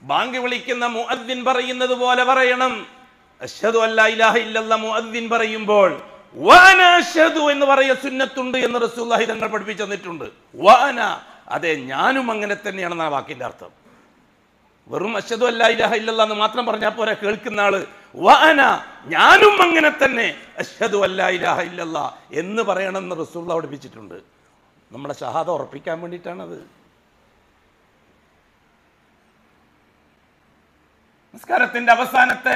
Bank വിളിക്കുന്ന മുഅദ്ദിൻ പറയുന്നത് പോലെ പറയണം. അശ്ഹദു അല്ലാ ഇലാഹ ഇല്ലല്ലാഹ് മുഅദ്ദിൻ പറയുമ്പോൾ വഅന അശ്ഹദു എന്ന് പറയ സുന്നത്തുണ്ട് എന്ന് റസൂലുള്ളാഹി തങ്ങൾ പഠിപ്പിച്ചു തന്നിട്ടുണ്ട്. വഅന, അതെ ഞാനും അങ്ങനെ തന്നെയാണെന്ന വാക്കിന്റെ അർത്ഥം. വെറും അശ്ഹദു അല്ലാ ഇലാഹ ഇല്ലല്ലാഹ് എന്ന് മാത്രം പറഞ്ഞാൽ പോരാ, കേൾക്കുന്ന ആള് വഅന ഞാനും അങ്ങനെ തന്നെ അശ്ഹദു അല്ലാ ഇലാഹ ഇല്ലല്ലാഹ് എന്ന് പറയണമെന്ന് റസൂലുള്ളാഹി പഠിപ്പിച്ചിട്ടുണ്ട്. നമ്മുടെ ഷഹാദ ഉറപ്പിക്കാൻ വേണ്ടിയിട്ടാണത്. നിസ്കാരത്തിന്റെ അവസാനത്തെ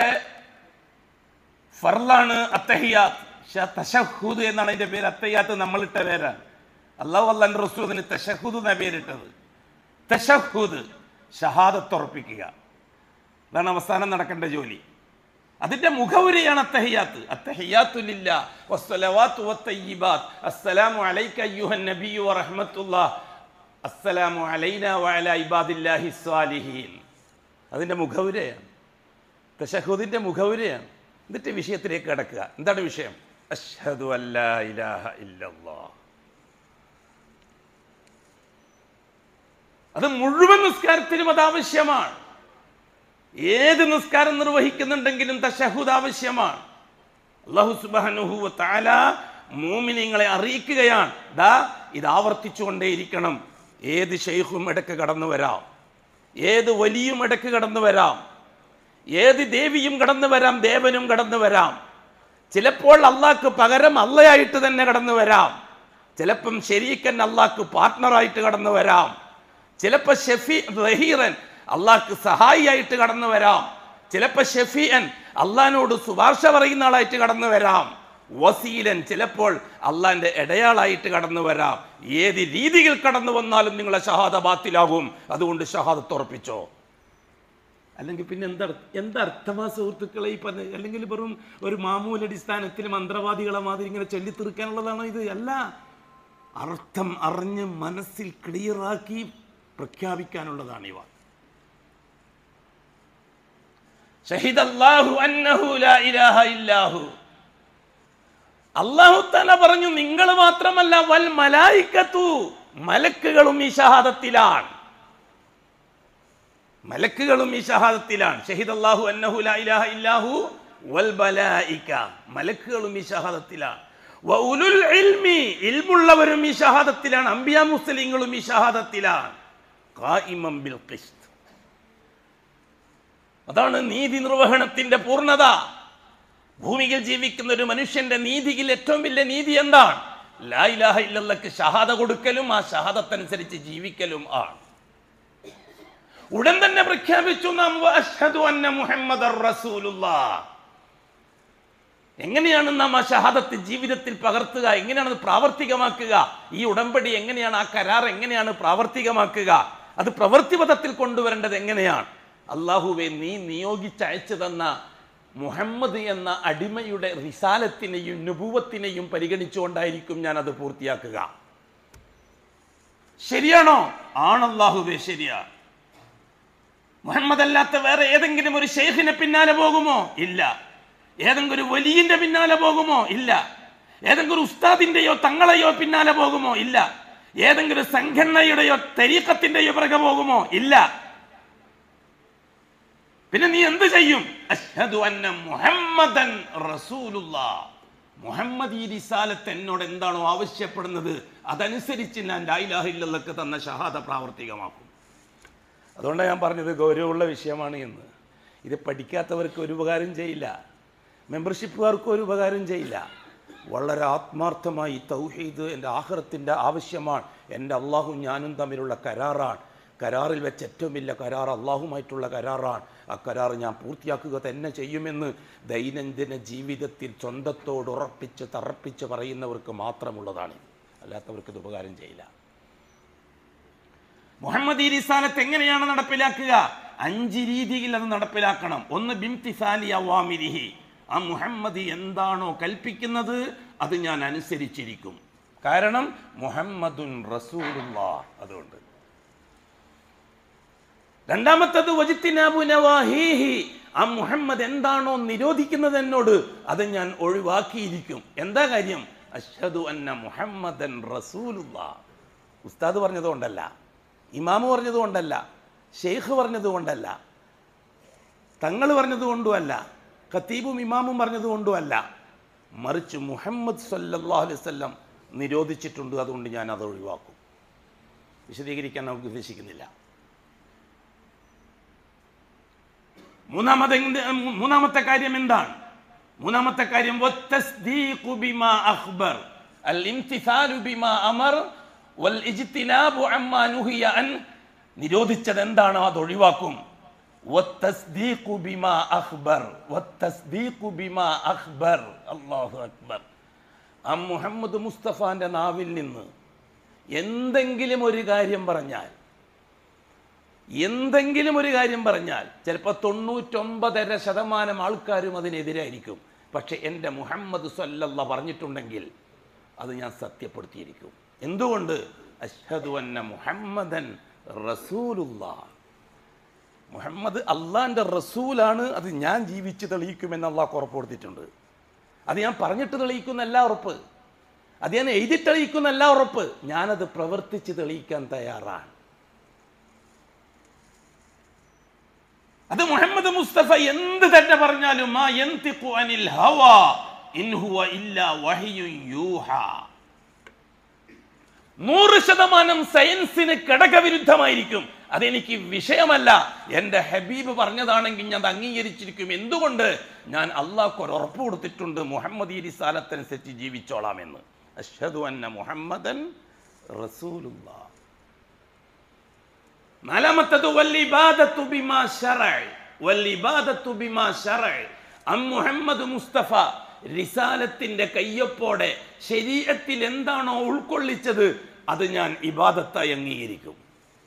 ഫർളാണ് അത്തഹിയാത്ത്. തശഹുദ് എന്നാണ് അതിന്റെ പേര്. അത്തഹിയാത്ത് നമ്മളിട്ട പേരാണ്. അല്ലാഹു അല്ലാഹുവിന്റെ റസൂലിന് തശഹുദ് എന്ന പേരിട്ടത്. തശഹുദ് ഷഹാദത്ത് ഉറപ്പിക്കുക, അതാണ് അവസാനം നടക്കേണ്ട ജോലി. അതിന്റെ മുഖവുരയാണ് അത്തഹിയാത്ത്. അത്തഹിയാത്തു ലില്ലാഹ് വസ്സലവാത്തു വത്തയ്യിബാത്ത് അസ്സലാമു അലൈക അയ്യുഹൻ നബിയ്യു വറഹ്മത്തുള്ളാഹി അസ്സലാമു അലൈനാ വഅലാ ഇബാദില്ലാഹി സ്വാലിഹീൻ. അതിന്റെ മുഖവുരയാണ്, തശഹുദിന്റെ മുഖവുരയാണ്. എന്നിട്ട് വിഷയത്തിലേക്ക് കടക്കുക. എന്താണ് വിഷയം? അശ്ഹദു അല്ലാ ഇലാഹ ഇല്ലല്ലാഹ്. അത് മുഴുവൻ നിസ്കാരത്തിലും അത് ആവശ്യമാണ്. ഏത് നിസ്കാരം നിർവഹിക്കുന്നുണ്ടെങ്കിലും തശഹുദ് ആവശ്യമാണ്. അല്ലാഹു സുബ്ഹാനഹു വ തആല മുഅ്മിനീങ്ങളെ അറിയിക്കുകയാണ്, ദാ ഇത് ആവർത്തിച്ചുകൊണ്ടേയിരിക്കണം. ഏത് ശൈഖും ഇടയ്ക്ക് കടന്നു വരാം, ഏത് വലിയും ഇടയ്ക്ക് കടന്നു വരാം, ഏത് ദേവിയും കടന്നു വരാം, ദേവനും കടന്നു വരാം. ചിലപ്പോൾ അള്ളാഹ്ക്ക് പകരം അള്ളയായിട്ട് തന്നെ കടന്നു വരാം. ചിലപ്പം ശരീക്കൻ അള്ളാഹ്ക്ക് പാർട്ട്ണറായിട്ട് കടന്നു വരാം. ചിലപ്പോൾ റഹീറൻ അള്ളാഹ്ക്ക് സഹായിയായിട്ട് കടന്നു വരാം. ചിലപ്പോൾ ഷഫീഅൻ അള്ളാഹിനോട് ശുപാർശ പറയുന്ന ആളായിട്ട് കടന്നു വരാം. വസീലൻ ചിലപ്പോൾ അള്ളാഹിന്റെ ഇടയാളായിട്ട് കടന്നു വരാം. ഏത് രീതിയിൽ കടന്നു വന്നാലും നിങ്ങളെ ഷഹാദ ബാത്തിലാകും. അതുകൊണ്ട് ഷഹാദത്ത് ഉറപ്പിച്ചോ. അല്ലെങ്കിൽ പിന്നെ എന്തർത്ഥമാ സുഹൃത്തുക്കളെ ഈ പറഞ്ഞ? അല്ലെങ്കിൽ വെറും ഒരു മാമൂലടിസ്ഥാനത്തിൽ മന്ത്രവാദികളെ മാതിരി ഇങ്ങനെ ചൊല്ലിത്തീർക്കാനുള്ളതാണോ ഇത്? അല്ല, അർത്ഥം അറിഞ്ഞ് മനസ്സിൽ ക്ലിയറാക്കി പ്രഖ്യാപിക്കാനുള്ളതാണ് ഇവ. ഷഹിദല്ലാഹു അന്നഹു ലാ ഇലാഹ ഇല്ലാഹു. അല്ലാഹു തആല പറഞ്ഞു, നിങ്ങൾ മാത്രമല്ല വൽ മലായികത്തു, മലക്കുകളും ഈ ഷഹാദത്തിലാണ്. മലക്കുകളും ഈ ഷഹാദത്തിലാണ്. ഷഹിദല്ലാഹു അന്നഹു ലാ ഇലാഹ ഇല്ലാഹു വൽ മലായിക, മലക്കുകളും ഈ ഷഹാദത്തിലാണ്. വ ഉലുൽ ഇൽമി, ഇൽമുള്ളവരും ഈ ഷഹാദത്തിലാണ്. അംബിയാ മുസ്ലിങ്ങളും ഈ ഷഹാദത്തിലാണ്. ഖായിമൻ ബിൽ ഖിസ്ത്, അതാണ് നീതി നിർവഹണത്തിന്റെ പൂർണ്ണത. ഭൂമിയിൽ ജീവിക്കുന്ന ഒരു മനുഷ്യന്റെ നീതിയിൽ ഏറ്റവും വലിയ നീതി എന്താണ്? ലാ ഇലാഹ ഇല്ലല്ലാഹ്ക്ക് ഷഹാദ കൊടുക്കലും ആ ഷഹാദത്തനുസരിച്ച് ജീവിക്കലും ആണ്. ഉടൻ തന്നെ പ്രഖ്യാപിച്ചു നാം അശ്ഹദു അന്ന മുഹമ്മദർ റസൂലുള്ളാഹ്. എങ്ങനെയാണ് നാം ആ ഷഹാദത്ത് ജീവിതത്തിൽ പകർത്തുക? എങ്ങനെയാണ് അത് പ്രാവർത്തികമാക്കുക? ഈ ഉടമ്പടി എങ്ങനെയാണ്, ആ കരാർ എങ്ങനെയാണ് പ്രാവർത്തികമാക്കുക? അത് പ്രവൃത്തിപഥത്തിൽ കൊണ്ടുവരേണ്ടത് എങ്ങനെയാണ്? അല്ലാഹുവേ, നീ നിയോഗിച്ചയച്ചു തന്ന മുഹമ്മദ് എന്ന അടിമയുടെ റിസാലത്തിനെയും നുബുവത്തിനെയും പരിഗണിച്ചുകൊണ്ടായിരിക്കും ഞാൻ അത് പൂർത്തിയാക്കുക. ശരിയാണോ? ആണല്ലാഹുവേ, ശരിയാണ്. മുഹമ്മദ് അല്ലാത്ത വേറെ ഏതെങ്കിലും ഒരു ഷെയ്ഖിനെ പിന്നാലെ പോകുമോ? ഇല്ല. ഏതെങ്കിലും ഒരു വലിയന്റെ പിന്നാലെ പോകുമോ? ഇല്ല. ഏതെങ്കിലും ഒരു ഉസ്താദിന്റെയോ തങ്ങളെയോ പിന്നാലെ പോകുമോ? ഇല്ല. ഏതെങ്കിലും സംഘടനയുടെയോ തരീഖത്തിന്റെയോ പിറകെ പോകുമോ? ഇല്ല. പിന്നെ നീ എന്ത് ചെയ്യും? അശ്ഹദു അന്ന മുഹമ്മദൻ റസൂലുള്ളാഹ്. മുഹമ്മദ് ഈ റിസാലത്ത് എന്നോട് എന്താണോ ആവശ്യപ്പെടുന്നത് അതനുസരിച്ച് ഞാൻ ലാ ഇലാഹ ഇല്ലല്ലാഹ്ക്ക് തന്ന ഷഹാദ പ്രാവർത്തികമാക്കും. അതുകൊണ്ടാണ് ഞാൻ പറഞ്ഞത് ഗൗരവമുള്ള വിഷയമാണ് എന്ന്. ഇത് പഠിക്കാത്തവർക്ക് ഒരു ഉപകാരം ചെയ്യില്ല, മെമ്പർഷിപ്പുകാർക്കും ഒരു ഉപകാരം ചെയ്യില്ല. വളരെ ആത്മാർത്ഥമായി തൗഹീദ് എൻ്റെ ആഖിറത്തിൻ്റെ ആവശ്യമാണ്, എൻ്റെ അള്ളാഹും ഞാനും തമ്മിലുള്ള കരാറാണ്. കരാറിൽ വെച്ച് ഏറ്റവും വലിയ കരാർ അള്ളാഹുമായിട്ടുള്ള കരാറാണ്. ആ കരാർ ഞാൻ പൂർത്തിയാക്കുക തന്നെ ചെയ്യുമെന്ന് ദൈനംദിന ജീവിതത്തിൽ സ്വന്തത്തോട് ഉറപ്പിച്ച് തറപ്പിച്ച് പറയുന്നവർക്ക് മാത്രമുള്ളതാണ്. അല്ലാത്തവർക്ക് ഇത് ഉപകാരം ചെയ്യില്ല. മുഹമ്മദ് ഈ റിസാലത്ത് എങ്ങനെയാണ് നടപ്പിലാക്കുക? 5 രീതിയിൽ അത് നടപ്പിലാക്കണം. ഒന്ന്, ബിംതിസാലി അവാമിരിഹി, ആ മുഹമ്മദ് എന്താണോ കൽപ്പിക്കുന്നത് അത് ഞാൻ അനുസരിച്ചിരിക്കും. കാരണം മുഹമ്മദുൻ റസൂലുള്ളാഹ്. അതുകൊണ്ട് രണ്ടാമത്തത് വജിത്തിനാബു നവാഹീഹി, ആ മുഹമ്മദ് എന്താണോ നിരോധിക്കുന്നത് എന്നോട് അത് ഞാൻ ഒഴിവാക്കിയിരിക്കും. എന്താ കാര്യം? അശ്ഹദു അന്ന മുഹമ്മദൻ റസൂലുള്ളാഹ്. ഉസ്താദ് പറഞ്ഞതുകൊണ്ടല്ല, ഇമാമ് പറഞ്ഞതുകൊണ്ടല്ല, ഷെയ്ഖ് പറഞ്ഞതുകൊണ്ടല്ല, തങ്ങൾ പറഞ്ഞതുകൊണ്ടുമല്ല, ഖത്തീബും ഇമാമും പറഞ്ഞതുകൊണ്ടുമല്ല, മറിച്ച് മുഹമ്മദ് സല്ലല്ലാഹു അലൈഹി വസല്ലം നിരോധിച്ചിട്ടുണ്ട്. അതുകൊണ്ട് ഞാൻ അത് ഒഴിവാക്കും. വിശദീകരിക്കാൻ നമുക്ക് ഉദ്ദേശിക്കുന്നില്ല. മൂന്നാമത്തെ കാര്യം എന്താണ്? മൂന്നാമത്തെ കാര്യം വത്തസ്ദീഖു ബിമാ അഖ്ബർ അൽ-ഇംതിസാലു ബിമാ അമർ വൽ ഇജ്തിനാബു അമ്മാ നുഹിയ അൻ. നിരോധിച്ചത് എന്താണോ അത് ഒഴിവാക്കും. വത്തസ്ദീഖു ബിമാ അഖ്ബർ, വത്തസ്ദീഖു ബിമാ അഖ്ബർ. അല്ലാഹു അക്ബർ. ആ മുഹമ്മദ് മുസ്തഫാന്റെ നാവിൽ നിന്ന് എന്തെങ്കിലും ഒരു കാര്യം പറഞ്ഞാൽ ചിലപ്പോൾ 99.5% ആൾക്കാരും അതിനെതിരായിരിക്കും. പക്ഷെ എൻ്റെ മുഹമ്മദ് സല്ലല്ലാഹു പറഞ്ഞിട്ടുണ്ടെങ്കിൽ അത് ഞാൻ സത്യപ്പെടുത്തിയിരിക്കും. എന്തുകൊണ്ട്? അശ്ഹദു അന്ന മുഹമ്മദൻ റസൂലുള്ളാഹ്. മുഹമ്മദ് അള്ളാഹിൻ്റെ റസൂലാണ്. അത് ഞാൻ ജീവിച്ച് തെളിയിക്കുമെന്ന് അള്ളാഹ് ഉറപ്പ് കൊടുത്തിട്ടുണ്ട്. അത് ഞാൻ പറഞ്ഞിട്ട് തെളിയിക്കുന്നല്ല ഉറപ്പ്, അത് ഞാൻ എഴുതി തെളിയിക്കുന്നല്ല ഉറപ്പ്, ഞാനത് പ്രവർത്തിച്ച് തെളിയിക്കാൻ തയ്യാറാണ്. അത് മുഹമ്മദ് മുസ്തഫ എന്ത് തന്നെ പറഞ്ഞാലും മാ യൻതിഖു അനിൽ ഹവാ ഇൻ ഹുവ ഇല്ലാ വഹ്യുൻ യൂഹാ. 100% സയൻസിന് ഘടകവിരുദ്ധമായിരിക്കും. അതെനിക്ക് വിഷയമല്ല. എൻ്റെ ഹബീബ് പറഞ്ഞതാണെങ്കിൽ ഞാൻ അത് അംഗീകരിച്ചിരിക്കും. എന്തുകൊണ്ട്? ഞാൻ അള്ളാഹ്ക്ക് ഒരു ഉറപ്പ് കൊടുത്തിട്ടുണ്ട്, മുഹമ്മദ് ഈ റിസാലത്തനുസരിച്ച് ജീവിച്ചോളാമെന്ന്. അശ്ഹദു അന്ന മുഹമ്മദൻ റസൂലുള്ളാഹ്. നാലാമത്തത് വൽഇബാദത്തു ബിമാ ശറഅ, വൽഇബാദത്തു ബിമാ ശറഅ. മുഹമ്മദ് മുസ്തഫ റിസാലത്തിന്റെ കയ്യൊപ്പോടെ ശരീഅത്തിൽ എന്താണോ ഉൾക്കൊള്ളിച്ചത് അത് ഞാൻ ഇബാദത്തായി അംഗീകരിക്കും.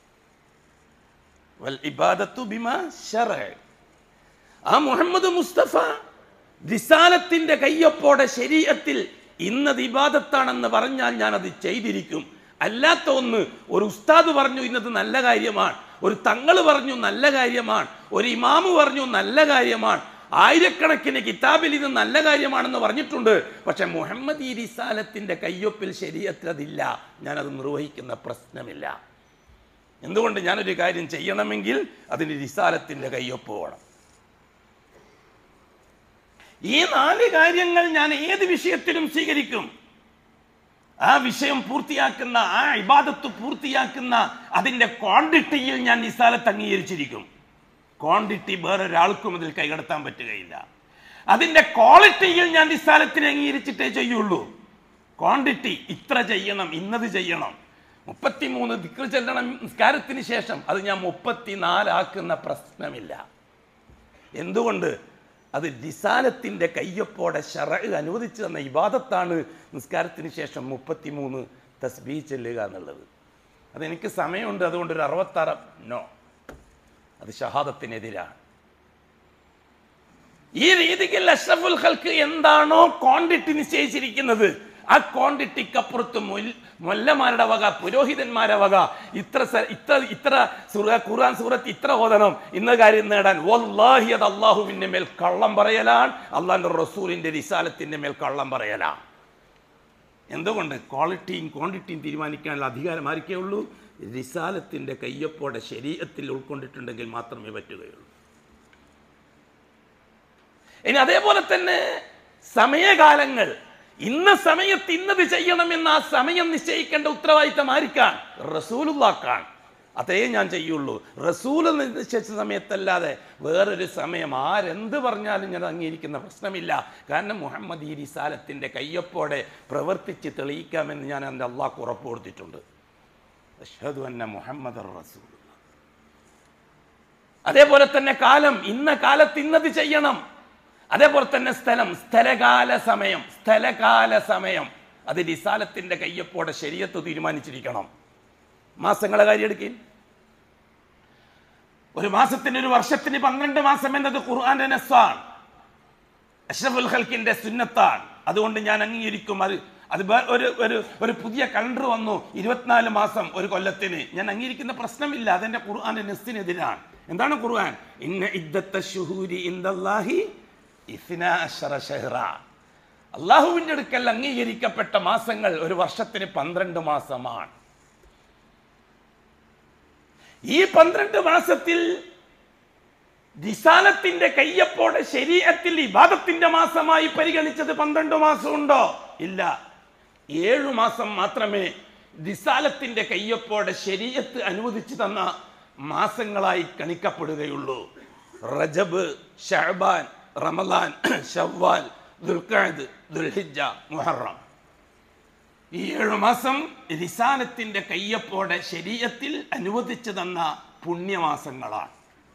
വൽഇബാദത്തു ബിമാ ശറഅ. ആ മുഹമ്മദ് മുസ്തഫ റിസാലത്തിന്റെ കയ്യൊപ്പോടെ ശരീഅത്തിൽ ഇന്നത് ഇബാദത്താണെന്ന് പറഞ്ഞാൽ ഞാൻ അത് ചെയ്തിരിക്കും. അല്ലാത്ത ഒന്ന് ഒരു ഉസ്താദ് പറഞ്ഞു ഇന്നത് നല്ല കാര്യമാണ്, ഒരു തങ്ങൾ പറഞ്ഞു നല്ല കാര്യമാണ്, ഒരു ഇമാമ് പറഞ്ഞു നല്ല കാര്യമാണ്, ആയിരക്കണക്കിന് കിതാബിൽ ഇത് നല്ല കാര്യമാണെന്ന് പറഞ്ഞിട്ടുണ്ട്. പക്ഷെ മുഹമ്മദ് ഈ റിസാലത്തിന്റെ കയ്യൊപ്പിൽ ശരീഅത്തിൽ അതില്ല, ഞാനത് നിർവഹിക്കുന്ന പ്രശ്നമില്ല. എന്തുകൊണ്ട്? ഞാനൊരു കാര്യം ചെയ്യണമെങ്കിൽ അതിന് റിസാലത്തിന്റെ കയ്യൊപ്പ് വേണം. ഈ 4 കാര്യങ്ങൾ ഞാൻ ഏത് വിഷയത്തിലും സ്വീകരിക്കും. ആ വിഷയം പൂർത്തിയാക്കുന്ന, ആ ഇബാദത്ത് പൂർത്തിയാക്കുന്ന അതിന്റെ ക്വാണ്ടിറ്റിയിൽ ഞാൻ റിസാലത്ത് അംഗീകരിച്ചിരിക്കും. ക്വാണ്ടിറ്റി വേറൊരാൾക്കും അതിൽ കൈകടത്താൻ പറ്റുകയില്ല. അതിന്റെ ക്വാളിറ്റിയിൽ ഞാൻ റിസാലത്തിനെ അംഗീകരിച്ചിട്ടേ ചെയ്യുള്ളൂ. ക്വാണ്ടിറ്റി ഇത്ര ചെയ്യണം, ഇന്നത് ചെയ്യണം, 33 ദിക്ർ ചെല്ലണം നിസ്കാരത്തിന് ശേഷം, അത് ഞാൻ 34 ആക്കുന്ന പ്രശ്നമില്ല. എന്തുകൊണ്ട്? അത് റിസാലത്തിന്റെ കയ്യൊപ്പോടെ ശറഅ് അനുവദിച്ചു തന്ന ഇബാദത്താണ് നിസ്കാരത്തിന് ശേഷം 33 തസ്ബീഹ് ചെല്ലുക എന്നുള്ളത്. അതെനിക്ക് സമയമുണ്ട്, അതുകൊണ്ട് ഒരു 66 നോ, അത് ഷഹാദത്തിനെതിരാണ്. ഈ രീതിയിൽ അഷ്റഫുൽ ഖൽഖ് എന്താണോ ക്വാണ്ടിറ്റി നിശ്ചയിച്ചിരിക്കുന്നത് ആ ക്വാണ്ടിറ്റിക്കപ്പുറത്ത് മൊല്ലമാരുടെ വക, പുരോഹിതന്മാരുടെ വക ഇത്ര ഖുർആൻ സൂറത്ത് ഇത്ര ഓതണം, ഇന്ന കാര്യം നേടാൻ, വല്ലാഹി അത് അള്ളാഹുവിന്റെ മേൽ കള്ളം പറയലാണ്, അള്ളാഹിന്റെ റസൂലിന്റെ റിസാലത്തിന്റെ മേൽ കള്ളം പറയലാണ്. എന്തുകൊണ്ട്? ക്വാളിറ്റിയും ക്വാണ്ടിറ്റിയും തീരുമാനിക്കാനുള്ള അധികാരം ആർക്കേ ഉള്ളൂ? റിസാലത്തിന്റെ കയ്യൊപ്പോടെ ശരീഅത്തിൽ ഉൾക്കൊണ്ടിട്ടുണ്ടെങ്കിൽ മാത്രമേ പറ്റുകയുള്ളൂ. ഇനി അതേപോലെ തന്നെ സമയകാലങ്ങൾ, ഇന്ന സമയത്ത് ഇന്നത് ചെയ്യണമെന്ന് ആ സമയം നിശ്ചയിക്കേണ്ട ഉത്തരവാദിത്തം ആർക്കാണ്? റസൂലുള്ളാഹിക്കാണ്. അതേ ഞാൻ ചെയ്യുള്ളൂ. റസൂൽ നിശ്ചയിച്ച സമയത്തല്ലാതെ വേറൊരു സമയം ആരെന്ത് പറഞ്ഞാലും ഞാൻ അംഗീകരിക്കുന്ന പ്രശ്നമില്ല. കാരണം മുഹമ്മദ് ഈ റിസാലത്തിന്റെ കയ്യൊപ്പോടെ പ്രവർത്തിച്ച് തെളിയിക്കാമെന്ന് ഞാൻ എൻ്റെ അള്ളാഹ്ക്ക് ഉറപ്പ് കൊടുത്തിട്ടുണ്ട്. അശ്ഹദു അന്ന മുഹമ്മദർ റസൂലുള്ളാഹ്. അതേപോലെ തന്നെ കാലം, ഇന്ന കാലത്ത് ഇന്നത് ചെയ്യണം. അതേപോലെ തന്നെ സ്ഥലം, സ്ഥലകാല സമയം അത് റിസാലത്തിന്റെ കയ്യൊപ്പോടെ ശരീഅത്ത് തീരുമാനിച്ചിരിക്കണം. മാസങ്ങളെ കാര്യം എടുക്കുകയും, ഒരു മാസത്തിന്, ഒരു വർഷത്തിന് 12 മാസം എന്നത് ഖുർആന്റെ നസ്സാണ്, അഷ്റഫുൽ ഖൽഖിന്റെ സുന്നത്താണ്. അതുകൊണ്ട് ഞാൻ അംഗീകരിക്കും. അത് ഒരു പുതിയ കലണ്ടർ വന്നു, 24 മാസം ഒരു കൊല്ലത്തിന്, ഞാൻ അംഗീകരിക്കുന്ന പ്രശ്നമില്ല. അതെന്റെ ഖുർആന്റെ നസ്സിനെതിരാണ്. എന്താണ് ഖുർആൻ? ഇന്ന ഇദ്ദത്തശ് ശുഹൂരി ഇൻദല്ലാഹി 12 ശഹ്റ. അള്ളാഹുവിൻ്റെ അടുക്കൽ അംഗീകരിക്കപ്പെട്ട മാസങ്ങൾ ഒരു വർഷത്തിന് 12 മാസമാണ്. ഈ 12 മാസത്തിൽ റിസാലത്തിന്റെ കയ്യപ്പോടെ ശരീഅത്തിൽ ഇബാദത്തിന്റെ മാസമായി പരിഗണിച്ചത് 12 മാസം ഉണ്ടോ? ഇല്ല. 7 മാസം മാത്രമേ റിസാലത്തിന്റെ കയ്യപ്പോടെ ശരീഅത്ത് അനുവദിച്ചു തന്ന മാസങ്ങളായി ഗണിക്കപ്പെടുകയുള്ളൂ. റജബ്, ശഅബാൻ, റമളാൻ, ശവ്വാൽ, ദുൽഖഅദ്, ദുൽഹിജ്ജ, മുഹറം. ഈ 7 മാസം റിസാലത്തിന്റെ കയ്യപ്പോടെ ശരീഅത്തിൽ അനുവദിച്ചു തന്ന പുണ്യമാസങ്ങളാണ്.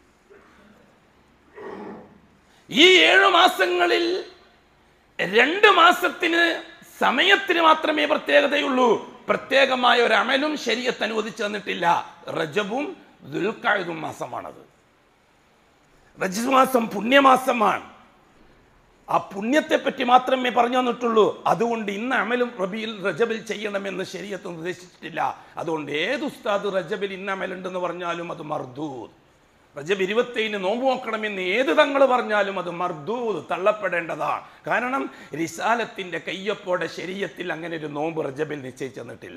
ഈ 7 മാസങ്ങളിൽ 2 മാസത്തിന് സമയത്തിന് മാത്രമേ പ്രത്യേകതയുള്ളൂ. പ്രത്യേകമായ ഒരു അമലും ശരീഅത്ത് അനുവദിച്ചു തന്നിട്ടില്ല. റജബും ദുൽഖഅദും മാസമാണത്. റജബ് മാസം പുണ്യമാസമാണ്. ആ പുണ്യത്തെ പറ്റി മാത്രമേ പറഞ്ഞു തന്നിട്ടുള്ളൂ. അതുകൊണ്ട് ഇന്ന് അമലും റജബിൽ ചെയ്യണമെന്ന് ശരീഅത്ത് നിർദ്ദേശിച്ചിട്ടില്ല. അതുകൊണ്ട് ഏത് ഉസ്താദ് റജബിൽ ഇന്ന് അമലുണ്ടെന്ന് പറഞ്ഞാലും അത് മർദൂദ്. റജബ് 27 നോമ്പ് നോക്കണമെന്ന് ഏത് തങ്ങൾ പറഞ്ഞാലും അത് മർദൂദ്, തള്ളപ്പെടേണ്ടതാണ്. കാരണം റിസാലത്തിന്റെ കയ്യൊപ്പോടെ ശരീഅത്തിൽ അങ്ങനെ ഒരു നോമ്പ് റജബിൽ നിശ്ചയിച്ചു തന്നിട്ടില്ല.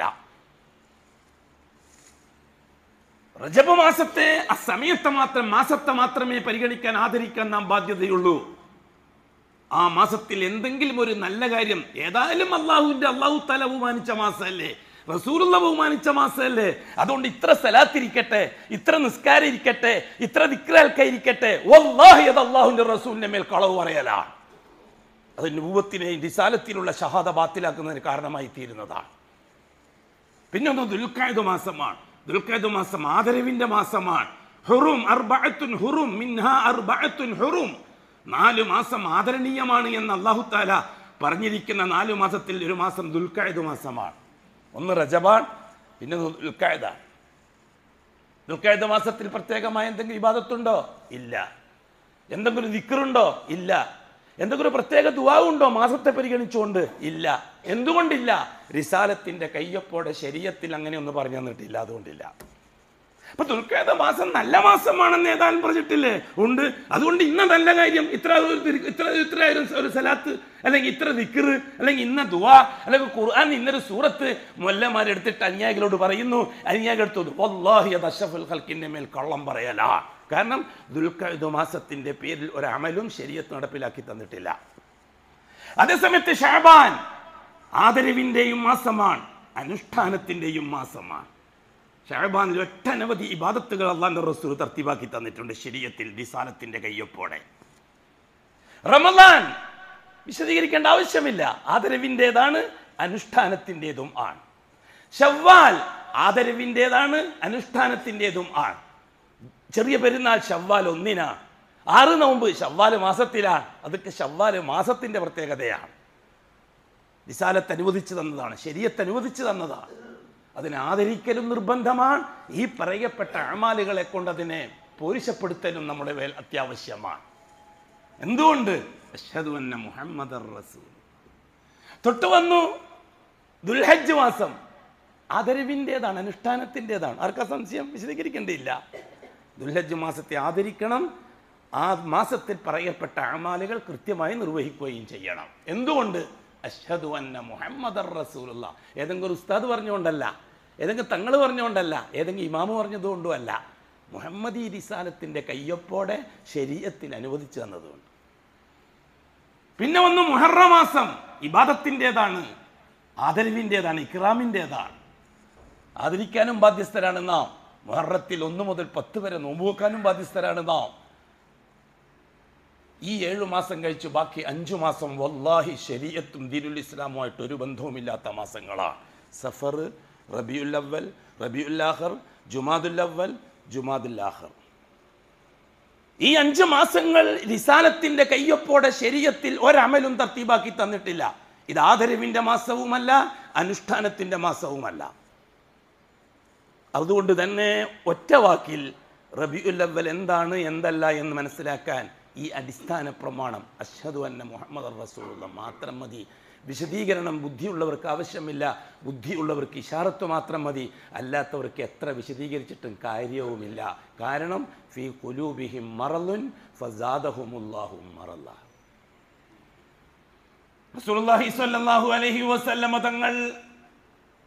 റജബ് മാസത്തെ ആ സമയത്തെ മാസത്തെ മാത്രമേ പരിഗണിക്കാൻ, ആദരിക്കാൻ നാം ബാധ്യതയുള്ളൂ. ആ മാസത്തിൽ എന്തെങ്കിലും ഒരു നല്ല കാര്യം, ഏതായാലും അള്ളാഹു തആല ബഹുമാനിച്ച മാസമല്ലേ, റസൂലുള്ള ബഹുമാനിച്ച മാസമല്ലേ, അതുകൊണ്ട് ഇത്ര സലാത്തിരിക്കട്ടെ, ഇത്ര നിസ്കാരം ഇരിക്കട്ടെ, ഇത്ര ദിക്റാൽക്കായിരിക്കട്ടെ, വല്ലാഹി അത് അള്ളാഹുവിന്റെ റസൂലിന്റെ മേൽ കളവ് പറയലാണ്. അത് നബുവത്തിനെ റിസാലത്തിലുള്ള ഷഹാദ ബാത്തിലാക്കുന്നതിന് കാരണമായി തീരുന്നതാണ്. പിന്നെ ഒന്ന് ദുൽഖഅദ് മാസമാണ്. ദുൽഖഅദ് മാസം ആദരവിന്റെ മാസമാണ്. ഹുറും അർബഅത്തുൻ ഹുറും മിൻഹാ അർബഅത്തുൻ ഹുറും. 4 മാസം ആദരണീയമാണ് എന്ന് അല്ലാഹു തആല പറഞ്ഞിരിക്കുന്ന 4 മാസത്തിൽ ഒരു മാസം ദുൽഖഅദ് മാസമാണ്. ഒന്ന് റജബാൻ, പിന്നെ ദുൽഖഅദാണ്. ദുൽഖഅദ് മാസത്തിൽ പ്രത്യേകമായ എന്തെങ്കിലും ഇബാദത്തുണ്ടോ? ഇല്ല. എന്തെങ്കിലും ദിക്റുണ്ടോ? ഇല്ല. എന്തെങ്കിലും പ്രത്യേക ദുആ ഉണ്ടോ മാസത്തെ പരിഗണിച്ചുകൊണ്ട്? ഇല്ല. എന്തുകൊണ്ടില്ല? റിസാലത്തിന്റെ കയ്യൊപ്പോടെ ശരീഅത്തിൽ അങ്ങനെ ഒന്നും പറഞ്ഞു തന്നിട്ടില്ല. അതുകൊണ്ടില്ല. അപ്പൊ ദുൽഖഅദ് മാസം നല്ല മാസമാണെന്ന് ഏതാനും പറഞ്ഞിട്ടില്ലേ? ഉണ്ട്. അതുകൊണ്ട് ഇന്ന നല്ല കാര്യം, ഇത്ര ഒരു സലാത്ത്, അല്ലെങ്കിൽ ഇത്ര ദിക്ർ, അല്ലെങ്കിൽ ഇന്ന ദുആ, അല്ലെങ്കിൽ ഖുർആൻ ഇന്നൊരു സൂറത്ത് മൊല്ലമാരെടുത്തിട്ട് അനുയായികളോട് പറയുന്നു. അനുയായികളെടുത്തോട് വല്ലാഹി അത് അഷ്റഫുൽ ഖൽഖിന്റെ മേൽ കള്ളം പറയലാ. കാരണം ദുൽഖഅദ് മാസത്തിന്റെ പേരിൽ ഒരു അമലും ശരീഅത്ത് നടപ്പിലാക്കി തന്നിട്ടില്ല. അതേസമയത്ത് ശഅബാൻ ആദരവിന്റെയും മാസമാണ്, അനുഷ്ഠാനത്തിന്റെയും മാസമാണ്. ശഅബാനിൽ ഒട്ടനവധി ഇബാദത്തുകൾ അല്ലാഹുവിന്റെ റസൂൽ തർത്തീബാക്കി തന്നിട്ടുണ്ട് ശരീഅത്തിൽ റിസാലത്തിന്റെ കയ്യൊപ്പോടെ. റമളാൻ വിശദീകരിക്കേണ്ട ആവശ്യമില്ല, ആദരവിൻ്റെതാണ്, അനുഷ്ഠാനത്തിൻ്റെതും ആണ്. ശവ്വാൽ ആദരവിൻ്റെതാണ്, അനുഷ്ഠാനത്തിൻ്റെതും ആണ്. ചെറിയ പെരുന്നാൾ ശവ്വാൽ 1-നാണ്. 6 നോമ്പ് ശവ്വാൽ മാസത്തിലാണ്. അതൊക്കെ ശവ്വാൽ മാസത്തിന്റെ പ്രത്യേകതയാണ്. റിസാലത്ത് അനുവദിച്ചു തന്നതാണ്, ശരീഅത്ത് അനുവദിച്ചു തന്നതാണ്. അതിനെ ആദരിക്കലും നിർബന്ധമാണ്. ഈ പറയപ്പെട്ട അമാലുകളെ കൊണ്ട് അതിനെ പോരിശപ്പെടുത്തലും നമ്മുടെ മേൽ അത്യാവശ്യമാണ്. എന്തുകൊണ്ട്? അശ്ഹദു അന്ന മുഹമ്മദർ റസൂൽ. തൊട്ട് വന്നു ദുൽഹജ്ജ് മാസം, ആദരവിൻ്റെതാണ്, അനുഷ്ഠാനത്തിൻ്റെതാണ്. ആർക്കാ സംശയം? വിശദീകരിക്കേണ്ടിയില്ല. ദുൽഹജ്ജ് മാസത്തെ ആദരിക്കണം. ആ മാസത്തിൽ പറയപ്പെട്ട അമാലുകൾ കൃത്യമായി നിർവഹിക്കുകയും ചെയ്യണം. എന്തുകൊണ്ട്? അശ്ഹദു അന്ന മുഹമ്മദർ റസൂലുള്ള. ഏതെങ്കിലും ഉസ്താദ് പറഞ്ഞുകൊണ്ടല്ല, ഏതെങ്കിലും തങ്ങൾ പറഞ്ഞുകൊണ്ടല്ല, ഏതെങ്കിലും ഇമാമ് പറഞ്ഞതുകൊണ്ടുമല്ല. മുഹമ്മദി റിസാലത്തിന്റെ കയ്യൊപ്പോടെ ശരീഅത്തിൽ അനുവദിച്ചു തന്നതുകൊണ്ട്. പിന്നെ ഒന്ന് മുഹറം മാസം, ഇബാദത്തിൻ്റെതാണ്, ആദരവിൻ്റെതാണ്, ഇക്റാമിൻ്റെതാണ്. ആദരിക്കാനും ബാധ്യസ്ഥരാണ് നാം. മുഹറത്തിൽ 1 മുതൽ 10 വരെ നോമ്പ് വെക്കാനും ബാധ്യസ്ഥരാണ് നാം. ഈ 7 മാസം കഴിച്ചു ബാക്കി 5 മാസം വല്ലാഹി ശരീഅത്തും ദീനുൽ ഇസ്ലാമുമായിട്ട് ഒരു ബന്ധവുമില്ലാത്ത മാസങ്ങളാണ്. സഫർ, റബീഉൽ അവ്വൽ, റബീഉൽ ആഖിർ, ജുമാദുൽ അവ്വൽ, ജുമാദുൽ ആഖിർ. ഈ 5 മാസങ്ങൾ റിസാലത്തിന്റെ കയ്യൊപ്പോടെ ശരീഅത്തിൽ ഒരമലും തർത്തീബാക്കി തന്നിട്ടില്ല. ഇത് ആദരവിന്റെ മാസവുമല്ല, അനുഷ്ഠാനത്തിന്റെ മാസവുമല്ല. അതുകൊണ്ട് തന്നെ ഒറ്റ വാക്കിൽ റബീഉൽ അവ്വൽ എന്താണ് എന്തല്ല എന്ന് മനസ്സിലാക്കാൻ ഈ അടിസ്ഥാന പ്രമാണം അശ്ഹദു അന്ന മുഹമ്മദർ റസൂലുള്ള മാത്രം മതി. വിശദീകരണം ബുദ്ധിയുള്ളവർക്ക് ആവശ്യമില്ല. ബുദ്ധിയുള്ളവർക്ക് ഇശാറത്ത് മാത്രം മതി. അല്ലാത്തവർക്ക് എത്ര വിശദീകരിച്ചിട്ടും കാര്യവുമില്ല. കാരണം ഫീ ഖുലൂബിഹിം മറളുൻ ഫസാദഹുമുല്ലാഹു മറള. റസൂലുള്ളാഹി സ്വല്ലല്ലാഹു അലൈഹി വസല്ലം തങ്ങൾ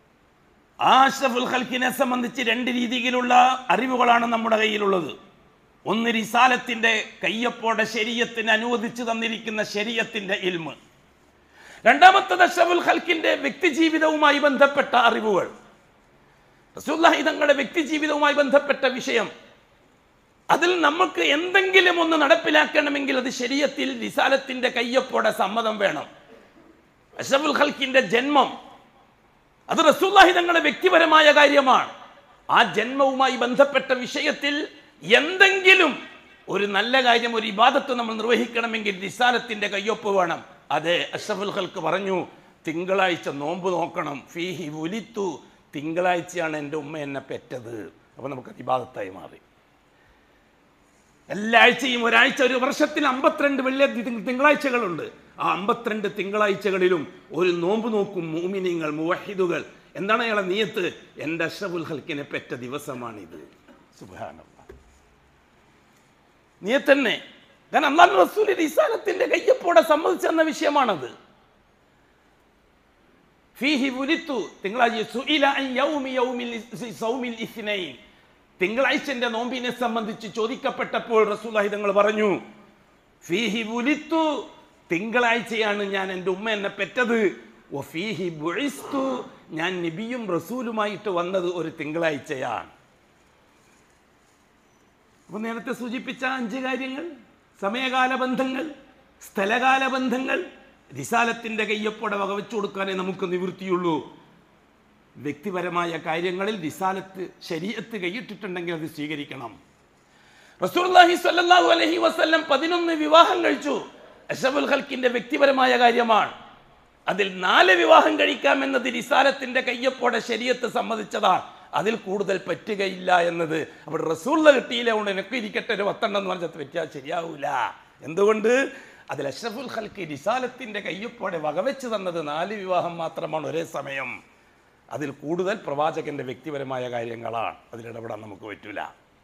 അഷ്റഫുൽ ഖൽഖിനെ സംബന്ധിച്ച് 2 രീതിയിലുള്ള അറിവുകളാണ് നമ്മുടെ കയ്യിലുള്ളത്. ഒന്ന് റിസാലത്തിന്റെ കയ്യൊപ്പോടെ ശരീഅത്തിന് അനുവദിച്ചു തന്നിരിക്കുന്ന ശരീഅത്തിന്റെ ഇൽമ്, രണ്ടാമത്തത് അഷ്റഫുൽ ഖൽക്കിന്റെ വ്യക്തിജീവിതവുമായി ബന്ധപ്പെട്ട അറിവുകൾ. റസൂലുള്ളാഹി തങ്ങളുടെ വ്യക്തിജീവിതവുമായി ബന്ധപ്പെട്ട വിഷയം, അതിൽ നമുക്ക് എന്തെങ്കിലും ഒന്ന് നടപ്പിലാക്കണമെങ്കിൽ അത് ശരീഅത്തിൽ റിസാലത്തിന്റെ കയ്യൊപ്പോടെ സമ്മതം വേണം. അഷ്റഫുൽ ഖൽക്കിന്റെ ജന്മം അത് റസൂലുള്ളാഹി തങ്ങളുടെ വ്യക്തിപരമായ കാര്യമാണ്. ആ ജന്മവുമായി ബന്ധപ്പെട്ട വിഷയത്തിൽ എന്തെങ്കിലും ഒരു നല്ല കാര്യം, ഒരു ഇബാദത്ത് നമ്മൾ നിർവഹിക്കണമെങ്കിൽ റിസാലത്തിന്റെ കയ്യൊപ്പ് വേണം. അതെ, അഷ്റഫുൽ ഖൽക്ക് പറഞ്ഞു, തിങ്കളാഴ്ച നോമ്പ് നോക്കണം. ഫീഹി വുലിത്തു, തിങ്കളാഴ്ചയാണ് എൻ്റെ ഉമ്മ എന്നെ പെറ്റത്. അപ്പോൾ നമുക്കത് ഇബാദത്തായി മാറി. എല്ലാ ആഴ്ചയും ഒരാഴ്ച, ഒരു വർഷത്തിൽ 52 വെള്ളി തിങ്കളാഴ്ചകളുണ്ട്. ആ 52 തിങ്കളാഴ്ചകളിലും ഒരു നോമ്പ് നോക്കും മുഅ്മിനീങ്ങൾ, മുവഹിദുകൾ. എന്താണ് അയാളെ നിയത്ത്? എൻ്റെ അഷ്റഫുൽ ഖൽക്കിനെ പെറ്റ ദിവസമാണിത്. സുബ്ഹാനല്ലാഹ്, നിയത്ത് തന്നെ. കാരണം അല്ലാഹു റസൂൽ റിസാലത്തിന്റെ കയ്യൊപ്പോടെ സമ്മതിച്ചെന്ന വിഷയമാണത്. ഫീഹി വുലിത്തു, തിങ്കളാഴ്ച. സുഇല അൻ യൗമിൽ സൗമിൽ ഇസ്നൈൻ, തിങ്കളാഴ്ചന്റെ നോമ്പിനെ സംബന്ധിച്ച് ചോദിക്കപ്പെട്ടപ്പോൾ റസൂലുള്ളാഹി തങ്ങൾ പറഞ്ഞു, ഫീഹി വുലിത്തു, തിങ്കളാഴ്ചയാണ് ഞാൻ എൻ്റെ ഉമ്മ എന്നെ പെറ്റത്. വഫീഹി ബുഇസ്തു, ഞാൻ നബിയും റസൂലുമായിട്ട് വന്നത് ഒരു തിങ്കളാഴ്ചയാണ്. അപ്പൊ നേരത്തെ സൂചിപ്പിച്ച 5 കാര്യങ്ങൾ, സമയകാല ബന്ധങ്ങൾ, സ്ഥലകാല ബന്ധങ്ങൾ, റിസാലത്തിന്റെ കയ്യൊപ്പോടെ വകവെച്ചു കൊടുക്കാനേ നമുക്ക് നിവൃത്തിയുള്ളൂ. വ്യക്തിപരമായ കാര്യങ്ങളിൽ റിസാലത്ത് ശരീഅത്ത് കൈയിട്ടിട്ടുണ്ടെങ്കിൽ അത് സ്വീകരിക്കണം. റസൂലുള്ളാഹി സ്വല്ലല്ലാഹു അലൈഹി വസല്ലം 11 വിവാഹം കഴിച്ചു. അഷ്റഫുൽ ഖൽക്കിന്റെ വ്യക്തിപരമായ കാര്യമാണ്. അതിൽ 4 വിവാഹം കഴിക്കാമെന്നത് റിസാലത്തിന്റെ കയ്യൊപ്പോടെ ശരീഅത്ത് സമ്മതിച്ചതാണ്. അതിൽ കൂടുതൽ പറ്റുകയില്ല എന്നത് അവിടെ റസൂലുള്ളാഹി കിട്ടിയില്ല കൊണ്ട് എനിക്ക് ഇരിക്കട്ടെ ഒരു 10 എന്ന് പറഞ്ഞത് പറ്റിയാൽ ശരിയാവൂല. എന്തുകൊണ്ട്? അതിൽ അഷ്റഫുൽ ഖൽക്ക് റിസാലത്തിന്റെ കയ്യൊപ്പോടെ വകവെച്ച് തന്നത് 4 വിവാഹം മാത്രമാണ് ഒരേ സമയം. അതിൽ കൂടുതൽ പ്രവാചകന്റെ വ്യക്തിപരമായ കാര്യങ്ങളാണ്. അതിലിടപെടാൻ നമുക്ക് പറ്റൂല.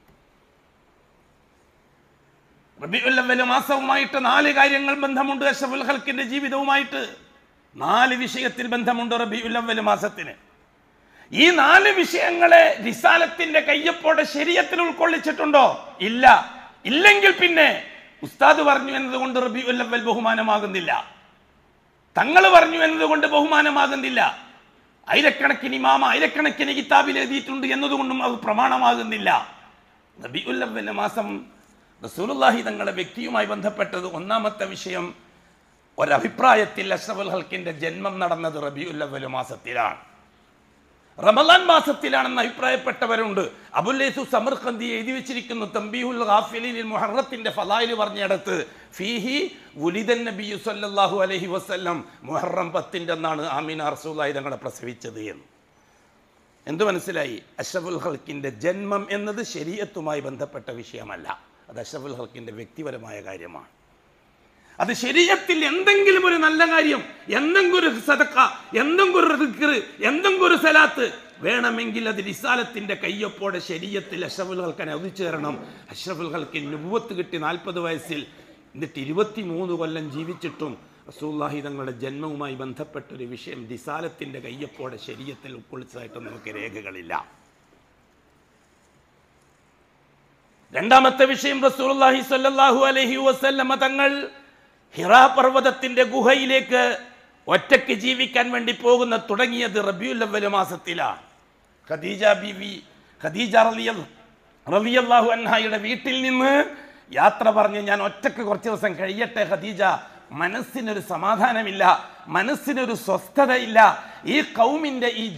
റബീഉൽ അവ്വൽ മാസവുമായിട്ട് 4 കാര്യങ്ങൾ ബന്ധമുണ്ട്. അഷ്റഫുൽ ഖൽക്കിന്റെ ജീവിതവുമായിട്ട് 4 വിഷയത്തിൽ ബന്ധമുണ്ട് റബീഉൽ അവ്വൽ മാസത്തിന്. ഈ 4 വിഷയങ്ങളെ റിസാലത്തിന്റെ കയ്യൊപ്പോടെ ശരീഅത്തിൽ ഉൾക്കൊള്ളിച്ചിട്ടുണ്ടോ? ഇല്ല. ഇല്ലെങ്കിൽ പിന്നെ ഉസ്താദ് പറഞ്ഞു എന്നതുകൊണ്ട് റബീഉൽ അവ്വൽ ബഹുമാനമാകുന്നില്ല, തങ്ങൾ പറഞ്ഞു എന്നതുകൊണ്ട് ബഹുമാനമാകുന്നില്ല, ആയിരക്കണക്കിന് ഇമാമ ആയിരക്കണക്കിന് കിതാബിൽ എഴുതിയിട്ടുണ്ട് എന്നതുകൊണ്ടും അത് പ്രമാണമാകുന്നില്ല. റബീഉൽ അവ്വൽ മാസം റസൂലുള്ളാഹി തങ്ങളുടെ വ്യക്തിയുമായി ബന്ധപ്പെട്ടത്. ഒന്നാമത്തെ വിഷയം, ഒരഭിപ്രായത്തിൽ അഷ്റഫുൽ ഖൽക്കിന്റെ ജന്മം നടന്നത് റബീഉൽ അവ്വൽ മാസത്തിലാണ്, റമളാൻ മാസത്തിലാണെന്ന് അഭിപ്രായപ്പെട്ടവരുണ്ട്. അബുല്ലൈസു സമർഖന്ദി എഴുതി വെച്ചിരിക്കുന്നു തംബീഹുൽ ഗാഫിലീൻ മുഹറത്തിന്റെ ഫളായിൽ പറഞ്ഞിടത്ത് ഫീഹി വുലിദൻ നബിയ്യു സല്ലല്ലാഹു അലൈഹി വസല്ലം, മുഹറം 10 അന്നാണ് ആമിന റസൂലുള്ളാഹി തങ്ങളെ പ്രസവിച്ചത് എന്ന്. എന്തു മനസ്സിലായി? അഷ്റഫുൽ ഖൽക്കിന്റെ ജന്മം എന്നത് ശരീഅത്തുമായി ബന്ധപ്പെട്ട വിഷയമല്ല, അത് അഷ്റഫുൽ ഖൽക്കിന്റെ വ്യക്തിപരമായ കാര്യമാണ്. അത് ശരീഅത്തിൽ എന്തെങ്കിലും ഒരു നല്ല കാര്യം, എന്തെങ്കിലും ഒരു സദഖ, എന്തെങ്കിലും ഒരു ദിക്ർ, എന്തെങ്കിലും ഒരു സലാത്ത് വേണമെങ്കിൽ അത് റിസാലത്തിന്റെ കയ്യൊപ്പോടെ ശരീഅത്തിൽ അഷ്റഫുൽ ഖൽക്കിനെ ഒതിച്ചു തരണം. അഷ്റഫുൽ ഖൽക്കിന് നുബുവത്ത് കിട്ടി 40 വയസ്സിൽ. എന്നിട്ട് 23 കൊല്ലം ജീവിച്ചിട്ടും റസൂലുള്ളാഹി തങ്ങളുടെ ജന്മവുമായി ബന്ധപ്പെട്ടൊരു വിഷയം റിസാലത്തിന്റെ കയ്യൊപ്പോടെ ശരീഅത്തിൽ ഉൾക്കൊള്ളിച്ചതായിട്ട് നമുക്ക് രേഖകളില്ല. രണ്ടാമത്തെ വിഷയം, റസൂലുള്ളാഹി സ്വല്ലല്ലാഹു അലൈഹി വസല്ലമ തങ്ങൾ ഹിറാ പർവ്വതത്തിന്റെ ഗുഹയിലേക്ക് ഒറ്റയ്ക്ക് ജീവിക്കാൻ വേണ്ടി തുടങ്ങിയത് റബീഉൽ അവ്വൽ മാസത്തിലാണ്. ഖദീജ റളിയല്ലാഹു അൻഹയുടെ വീട്ടിൽ നിന്ന് യാത്ര പറഞ്ഞ് ഞാൻ ഒറ്റയ്ക്ക് കുറച്ച് ദിവസം കഴിയട്ടെ ഖദീജ, മനസ്സിനൊരു സമാധാനമില്ല, മനസ്സിനൊരു സ്വസ്ഥതയില്ല. ഈ ഖൗമിന്റെ ഈ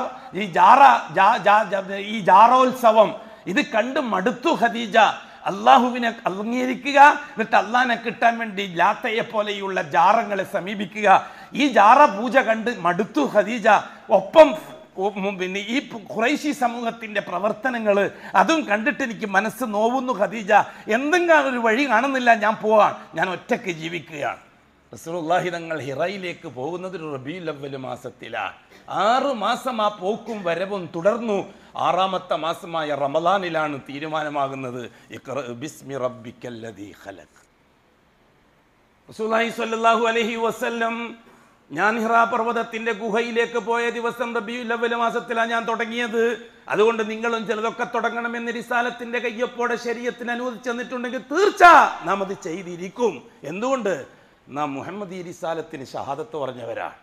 ജാറോത്സവം ഇത് കണ്ട് മടുത്തു ഖദീജ. അള്ളാഹുവിനെ അംഗീകരിക്കുക, എന്നിട്ട് അള്ളാഹിനെ കിട്ടാൻ വേണ്ടി ലാത്തയെ പോലെയുള്ള ജാറങ്ങളെ സമീപിക്കുക. ഈ ജാറ പൂജ കണ്ട് മടുത്തു ഖദീജ. ഒപ്പം പിന്നെ ഈ ഖുറൈശി സമൂഹത്തിന്റെ പ്രവർത്തനങ്ങൾ അതും കണ്ടിട്ട് എനിക്ക് മനസ്സ് നോവുന്നു ഖദീജ. എന്തെങ്കിലും ഒരു വഴി കാണുന്നില്ല, ഞാൻ പോവാൻ, ഞാൻ ഒറ്റയ്ക്ക് ജീവിക്കുകയാണ്. റസൂലുള്ളാഹി തങ്ങൾ ഹിറയിലേക്ക് പോകുന്നത് റബീഉൽ അവ്വൽ മാസത്തിലാണ്. 6 മാസം ആ പോക്കും വരവും തുടർന്നു. 6ാമത്തെ മാസമായ റമളാനിലാണ് തീരുമാനമാകുന്നത് ഇഖ്റ ബിസ്മി റബ്ബിക്കല്ലദീ ഖലഖ്. റസൂലുള്ളാഹി സ്വല്ലല്ലാഹു അലൈഹി വസല്ലം ഞാൻ ഹിറാ പർവ്വതത്തിന്റെ ഗുഹയിലേക്ക് പോയ ദിവസം റബീഉൽ അവ്വൽ മാസത്തിലാണ് ഞാൻ തുടങ്ങിയത്. അതുകൊണ്ട് നിങ്ങളും ചിലതൊക്കെ തുടങ്ങണമെന്ന് റിസാലത്തിന്റെ കയ്യൊപ്പോടെ ശരീഅത്തിന് അനുവദിച്ചു തന്നിട്ടുണ്ടെങ്കിൽ തീർച്ച നാം അത് ചെയ്തിരിക്കും. എന്തുകൊണ്ട്? നാം മുഹമ്മദി റിസാലത്തിന് ഷഹാദത്ത് പറഞ്ഞവരാണ്.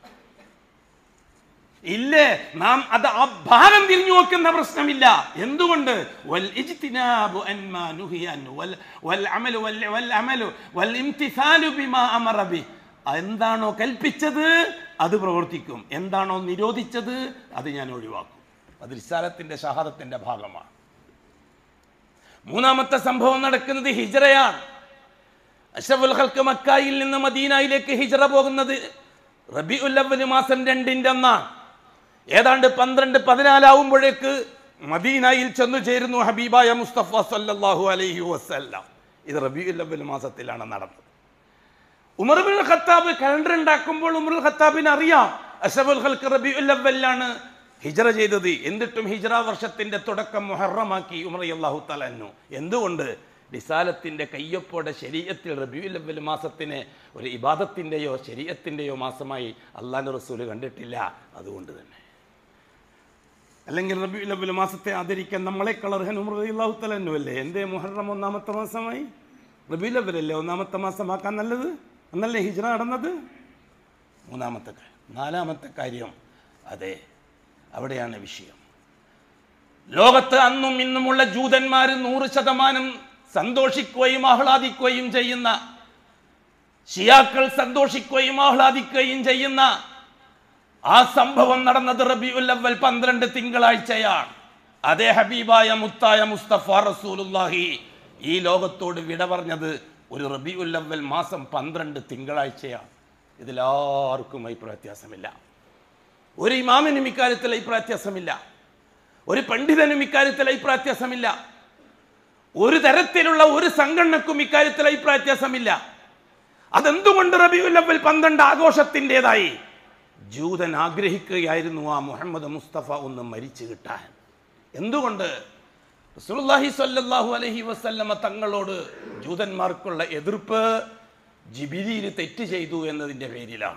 ഇല്ലേ, നാം അത് ആ ഭാരം തിരിഞ്ഞു നോക്കുന്ന പ്രശ്നമില്ല. എന്തുകൊണ്ട്? വൽ ഇജ്തിനാബു അൻമാ നുഹിയ അൻഹു വൽ അമലു വൽ അമലു വൽ ഇംതിസാലു ബിമാ അമറ ബി. എന്താണോ കൽപ്പിച്ചത് അത് പ്രവർത്തിക്കും, എന്താണോ നിരോധിച്ചത് അത് ഞാൻ ഒഴിവാക്കും. അത് റിസാലത്തിന്റെ ഷഹാദത്തിന്റെ ഭാഗമാണ്. മൂന്നാമത്തെ സംഭവം നടക്കുന്നത് ഹിജ്റയാണ്. അഷ്റഫുൽ ഖൽഖ് മക്കയിൽ നിന്ന് മദീനയിലേക്ക് ഹിജ്റ പോകുന്നത് റബീഉൽ അവ്വൽ മാസം 2 അന്നാണ്. ഏതാണ്ട് 12-14 ആവുമ്പോഴേക്ക് മദീനയിൽ ചെന്നു ചേരുന്നു ഹബീബായ മുസ്തഫ സല്ലല്ലാഹു അലൈഹി വസല്ലം. ഇത് റബീഉൽ അവ്വൽ മാസത്തിലാണ് നടന്നത്. ഉമർ ഇബ്നുൽ ഖത്താബ് കലണ്ടർ ഉണ്ടാക്കുമ്പോൾ ഉമറുൽ ഖത്താബിന് അറിയാം അഷ്റഫുൽ ഖൽഖ് റബീഉൽ അവ്വലിലാണ് ഹിജ്റ ചെയ്തത്. എന്നിട്ടും ഹിജ്റ വർഷത്തിന്റെ തുടക്കം മുഹറമാക്കി ഉമർ റളിയല്ലാഹു തആല അൻഹു. എന്തുകൊണ്ട്? റിസാലത്തിന്റെ കയ്യൊപ്പോടെ ശരീഅത്തിൽ റബീഉൽ അവ്വൽ മാസത്തിനെ ഒരു ഇബാദത്തിന്റെയോ ശരീഅത്തിന്റെയോ മാസമായി അല്ലാഹുവിന്റെ റസൂൽ കണ്ടിട്ടില്ല. അതുകൊണ്ട് തന്നെ. അല്ലെങ്കിൽ റബീഉൽ അവ്വൽ മാസത്തെ ആദരിക്കാൻ നമ്മളെക്കാൾ അർഹൻ ഉമർ റളിയല്ലാഹു തആല അൻഹു അല്ലേ? എന്തേ മുഹറം 1-ാമത്തെ മാസമായി? റബീഉൽ അവ്വൽ അല്ലേ 1-ാമത്തെ മാസമാക്കാൻ നല്ലത്? എന്നല്ലേ ഹിജ്റ നടന്നത്? 3-ാമത്തെ കാര്യം. 4-ാമത്തെ കാര്യം, അതെ, അവിടെയാണ് വിഷയം. ലോകത്ത് അന്നും ഇന്നുമുള്ള ജൂതന്മാർ 100% സന്തോഷിക്കുകയും ആഹ്ലാദിക്കുകയും ചെയ്യുന്ന, ഷിയാക്കൾ സന്തോഷിക്കുകയും ആഹ്ലാദിക്കുകയും ചെയ്യുന്ന ആ സംഭവം നടന്നത് റബീഉൽ അവ്വൽ 12 തിങ്കളാഴ്ചയാണ്. അതേ ഹബീബായ മുത്തായ മുസ്തഫ റസൂലുള്ളാഹി ഈ ലോകത്തോട് വിട പറഞ്ഞത് ഒരു റബീഉൽ അവ്വൽ മാസം 12 തിങ്കളാഴ്ചയാണ്. ഇതിലാർക്കും അഭിപ്രായ വ്യത്യാസമില്ല. ഒരു ഇമാമിനും ഇക്കാര്യത്തിൽ അഭിപ്രായ വ്യത്യാസമില്ല. ഒരു പണ്ഡിതനും ഇക്കാര്യത്തിൽ അഭിപ്രായ വ്യത്യാസമില്ല. ഒരു തരത്തിലുള്ള ഒരു സംഘടനക്കും ഇക്കാര്യത്തിൽ അഭിപ്രായ വ്യത്യാസമില്ല. അതെന്തുകൊണ്ട് റബീഉൽ അവ്വൽ 12 ആഘോഷത്തിൻ്റെതായി? ജൂതൻ ആഗ്രഹിക്കുകയായിരുന്നു ആ മുഹമ്മദ് മുസ്തഫ ഒന്ന് മരിച്ചു കിട്ടാൻ. എന്തുകൊണ്ട്? റസൂലുള്ളാഹി സ്വല്ലല്ലാഹു അലൈഹി വസല്ലമ തങ്ങളോട് ജൂതന്മാർക്കുള്ള എതിർപ്പ് ജിബ്രീൽ തെറ്റ് ചെയ്തു എന്നതിൻ്റെ പേരിലാണ്.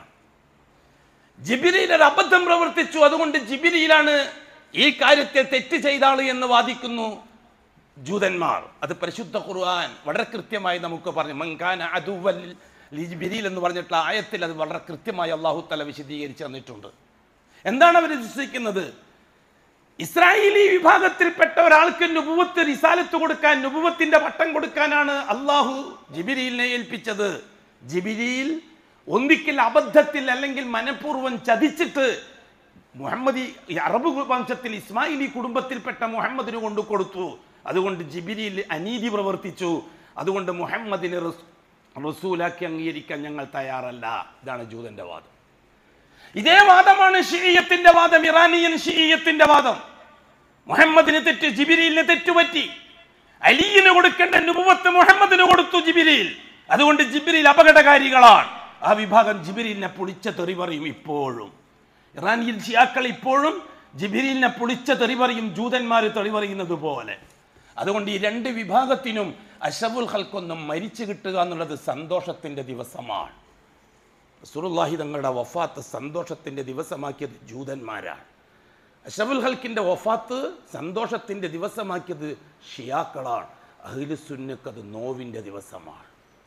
ജിബ്രീൽ ഒരു അബദ്ധം പ്രവർത്തിച്ചു, അതുകൊണ്ട് ജിബ്രീലാണ് ഈ കാര്യത്തെ തെറ്റ് ചെയ്ത ആൾ എന്ന് വാദിക്കുന്നു ജൂതന്മാർ. അത് പരിശുദ്ധ ഖുർആൻ വളരെ കൃത്യമായി നമുക്ക് പറഞ്ഞു. മൻ കാന അദുവ്വൻ ലിജിബ്രീൽ എന്ന് പറഞ്ഞിട്ടുള്ള ആയത്തിൽ അത് വളരെ കൃത്യമായി അല്ലാഹു തആല വിശദീകരിച്ചു തന്നിട്ടുണ്ട്. എന്താണ് അവർ വിശ്വസിക്കുന്നത്? ഇസ്രായേലി വിഭാഗത്തിൽപ്പെട്ട ഒരാൾക്ക് നുബുവത്ത് റിസാലത്ത് കൊടുക്കാൻ, നുബുവത്തിന്റെ പട്ടം കൊടുക്കാനാണ് അള്ളാഹു ജിബ്രീലിനെ ഏൽപ്പിച്ചത്. ജിബ്രീൽ ഒന്നിക്കൽ അബദ്ധത്തിൽ അല്ലെങ്കിൽ മനഃപൂർവ്വം ചതിച്ചിട്ട് മുഹമ്മദി അറബ് വംശത്തിൽ ഇസ്മായിലി കുടുംബത്തിൽപ്പെട്ട മുഹമ്മദിന് കൊണ്ടു കൊടുത്തു. അതുകൊണ്ട് ജിബ്രീൽ അനീതി പ്രവർത്തിച്ചു. അതുകൊണ്ട് മുഹമ്മദിനെ റസൂലാക്കി അംഗീകരിക്കാൻ ഞങ്ങൾ തയ്യാറല്ല. ഇതാണ് ജൂതന്റെ വാദം. ഇതേ വാദമാണ് ഷിഈയത്തിന്റെ വാദം, ഇറാനിയൻ ഷിഈയത്തിന്റെ വാദം. മുഹമ്മദിന് തെറ്റ്, ജിബ്രീലിന് തെറ്റുപറ്റി. അലിയിന് കൊടുക്കേണ്ട നുബുവത്ത് മുഹമ്മദിന് കൊടുത്തു ജിബ്രീൽ. അതുകൊണ്ട് ജിബ്രീൽ അപകടകാരികളാണ്. ആ വിഭാഗം ജിബ്രീലിനെ പൊളിച്ച തെറി പറയും. ഇപ്പോഴും ഇറാനിയൻ ഷിയാക്കൾ ഇപ്പോഴും ജിബ്രീലിനെ പൊളിച്ച തെറി പറയും, ജൂതന്മാർ തെറി പറയുന്നത് പോലെ. അതുകൊണ്ട് ഈ 2 വിഭാഗത്തിനും അഷ്റഫുൽ ഖൽഖൊന്നും മരിച്ചു കിട്ടുക എന്നുള്ളത് സന്തോഷത്തിന്റെ ദിവസമാണ്. റസൂലുള്ളാഹി തങ്ങളുടെ വഫാത്ത് സന്തോഷത്തിന്റെ ദിവസമാക്കിയത് ജൂതന്മാരാണ്. അഷ്റഫുൽ ഖൽഖിന്റെ വഫാത്ത് സന്തോഷത്തിന്റെ ദിവസമാക്കിയത് ഷിയാക്കളാണ്. അഹ്ലുസുന്നക്ക് അത് നോവിന്റെ ദിവസമാണ്.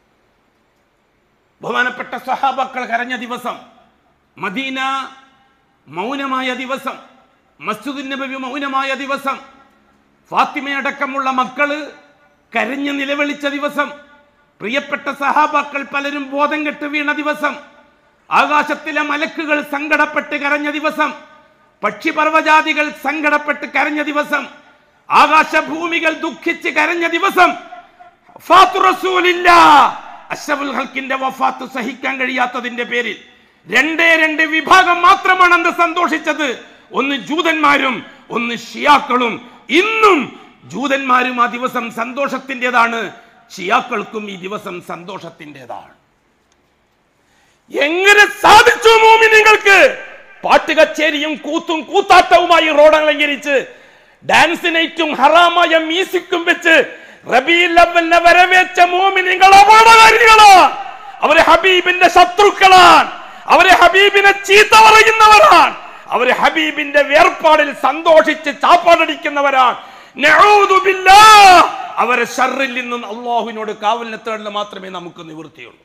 ബഹുമാനപ്പെട്ട സ്വഹാബാക്കൾ കരഞ്ഞ ദിവസം, മദീന മൗനമായ ദിവസം, മസ്ജിദുൻ നബവി മൗനമായ ദിവസം, ഫാത്തിമയടക്കമുള്ള മക്കള് കരഞ്ഞ് നിലവിളിച്ച ദിവസം, പ്രിയപ്പെട്ട സഹാബാക്കൾ പലരും ബോധം കെട്ട് വീണ ദിവസം, ആകാശത്തിലെ മലക്കുകൾ സങ്കടപ്പെട്ട് കരഞ്ഞ ദിവസം, പക്ഷിപർവ്വജാതികൾ സങ്കടപ്പെട്ട് കരഞ്ഞ ദിവസം, ആകാശഭൂമികൾ ദുഃഖിച്ച് കരഞ്ഞ ദിവസം, അഷ്റഫുൽ ഖൽഖിന്റെ വഫാത്ത് സഹിക്കാൻ കഴിയാത്തതിന്റെ പേരിൽ 2 വിഭാഗം മാത്രമാണ് അന്ന് സന്തോഷിച്ചത്. ഒന്ന് ജൂതന്മാരും ഒന്ന് ഷിയാക്കളും. ഇന്നും ജൂതന്മാരും ആ ദിവസം സന്തോഷത്തിൻ്റെതാണ്, ഷിയാക്കൾക്കും ഈ ദിവസം സന്തോഷത്തിൻ്റെതാണ്. എങ്ങനെ സാധിച്ചു മോമിനീങ്ങൾക്ക്? പാട്ട് കച്ചേരിയും കൂത്തും കൂത്താട്ടവുമായി റോഡ് അലങ്കരിച്ച്, ഡാൻസ് നൈറ്റും ഹറാമായ മ്യൂസിക്കും വെച്ച് റബീഉൽ അവ്വലിനെ വരവേറ്റ മോമിനീങ്ങൾ അപകടകാരികളാണ്. അവർ ഹബീബിന്റെ ശത്രുക്കളാണ്. അവര് ഹബീബിനെ ചീത്ത പറയുന്നവരാണ്, അവര് ഹബീബിന്റെ വേർപാടിൽ സന്തോഷിച്ച് ചാപ്പാടടിക്കുന്നവരാണ്. നഊദു ബില്ലാഹ്, അവരെ ശർറിൽ നിന്നും അല്ലാഹുവിനോട് കാവലിനെ തേടൽ മാത്രമേ നമുക്ക് നിവൃത്തിയുള്ളൂ.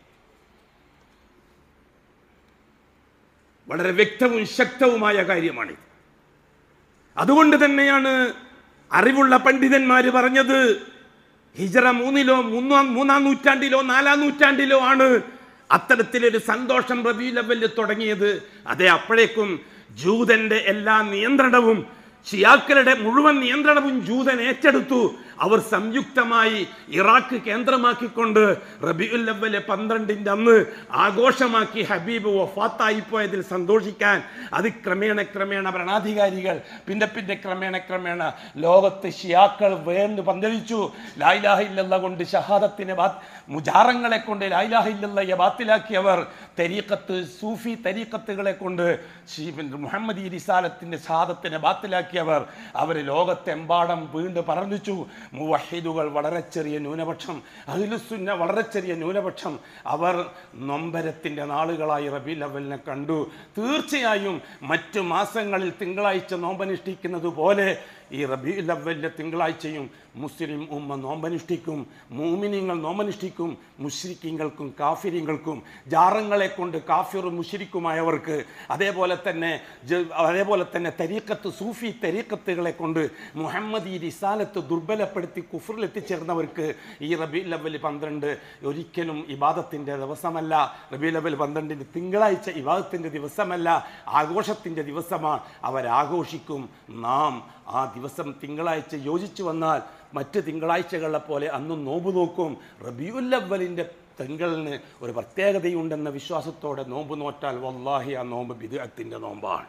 വളരെ വ്യക്തവും ശക്തവുമായ കാര്യമാണിത്. അതുകൊണ്ട് തന്നെയാണ് അറിവുള്ള പണ്ഡിതന്മാര് പറഞ്ഞത്, ഹിജ്റ 3-മൂന്നാം നൂറ്റാണ്ടിലോ 4-ാം നൂറ്റാണ്ടിലോ ആണ് അത്തരത്തിലൊരു സന്തോഷം റബീഉൽ അവ്വലിൽ തുടങ്ങിയത്. അതെ, അപ്പോഴേക്കും ജൂതന്റെ എല്ലാ നിയന്ത്രണവും, ഷിയാക്കളുടെ മുഴുവൻ നിയന്ത്രണവും ജൂതൻ ഏറ്റെടുത്തു. അവർ സംയുക്തമായി ഇറാഖ് കേന്ദ്രമാക്കിക്കൊണ്ട് റബീഉൽ അവ്വൽ 12 അന്ന് ആഘോഷമാക്കി. ഹബീബ് വഫാത്തായി പോയതിൽ സന്തോഷിക്കാൻ അത് ക്രമേണ ഭരണാധികാരികൾ പിന്നെ ക്രമേണ ലോകത്ത് ഷിയാക്കൾ വേർന്ന് പന്തലിച്ചു. ലാ ഇലാഹ ഇല്ലല്ലാഹ് കൊണ്ട് ഷഹാദത്തിനെ മുജാറങ്ങളെ കൊണ്ട് ലാ ഇലാഹ ഇല്ലല്ലാഹയെ ബാത്തിലാക്കിയവർ, തരീഖത്ത് സൂഫി തരീഖത്തുകളെ കൊണ്ട് മുഹമ്മദി റിസാലത്തിന്റെ ഷഹാദത്തിനെ ബാത്തിലാക്കിയവർ, അവർ ലോകത്തെമ്പാടും വീണ്ടും പറഞ്ഞിച്ചു. മുവഹിദുകൾ വളരെ ചെറിയ ന്യൂനപക്ഷം, അഹ്ലുസുന്ന വളരെ ചെറിയ ന്യൂനപക്ഷം, അവർ നൊമ്പരത്തിന്റെ നാളുകളായി റബീഉൽ അവ്വലിനെ കണ്ടു. തീർച്ചയായും മറ്റു മാസങ്ങളിൽ തിങ്കളാഴ്ച നോമ്പനുഷ്ഠിക്കുന്നത് പോലെ ഈ റബീഉൽ അവ്വലിലെ തിങ്കളാഴ്ചയും മുസ്ലിം ഉമ്മ നോമ്പനുഷ്ഠിക്കും, മുഅ്മിനീങ്ങൾ നോമ്പനുഷ്ഠിക്കും. മുശ്രിക്കീങ്ങൾക്കും കാഫിരീങ്ങൾക്കും, ജാറങ്ങളെ കൊണ്ട് കാഫിറും മുശ്രിക്കുമായവർക്ക്, അതേപോലെ തന്നെ തരീഖത്ത് സൂഫി തരീഖത്തുകളെ കൊണ്ട് മുഹമ്മദി റിസാലത്ത് ദുർബലപ്പെടുത്തി കുഫറിൽ എത്തിച്ചേർന്നവർക്ക് ഈ റബീഉൽ അവ്വൽ 12 ഒരിക്കലും ഇബാദത്തിന്റെ ദിവസമല്ല. റബീഉൽ അവ്വൽ 12 തിങ്കളാഴ്ച ഇബാദത്തിന്റെ ദിവസമല്ല, ആഘോഷത്തിന്റെ ദിവസമാണ്. അവരാഘോഷിക്കും. നാം ആ ദിവസം തിങ്കളാഴ്ച യോജിച്ചു വന്നാൽ മറ്റ് തിങ്കളാഴ്ചകളെ പോലെ അന്ന് നോമ്പ് നോക്കും. റബീഉൽ അവ്വലിന്റെ തിങ്കളിന് ഒരു പ്രത്യേകതയുണ്ടെന്ന വിശ്വാസത്തോടെ നോമ്പ് നോറ്റാൽ വല്ലാഹി ആ നോമ്പ് ബിദ്അത്തിന്റെ നോമ്പാണ്.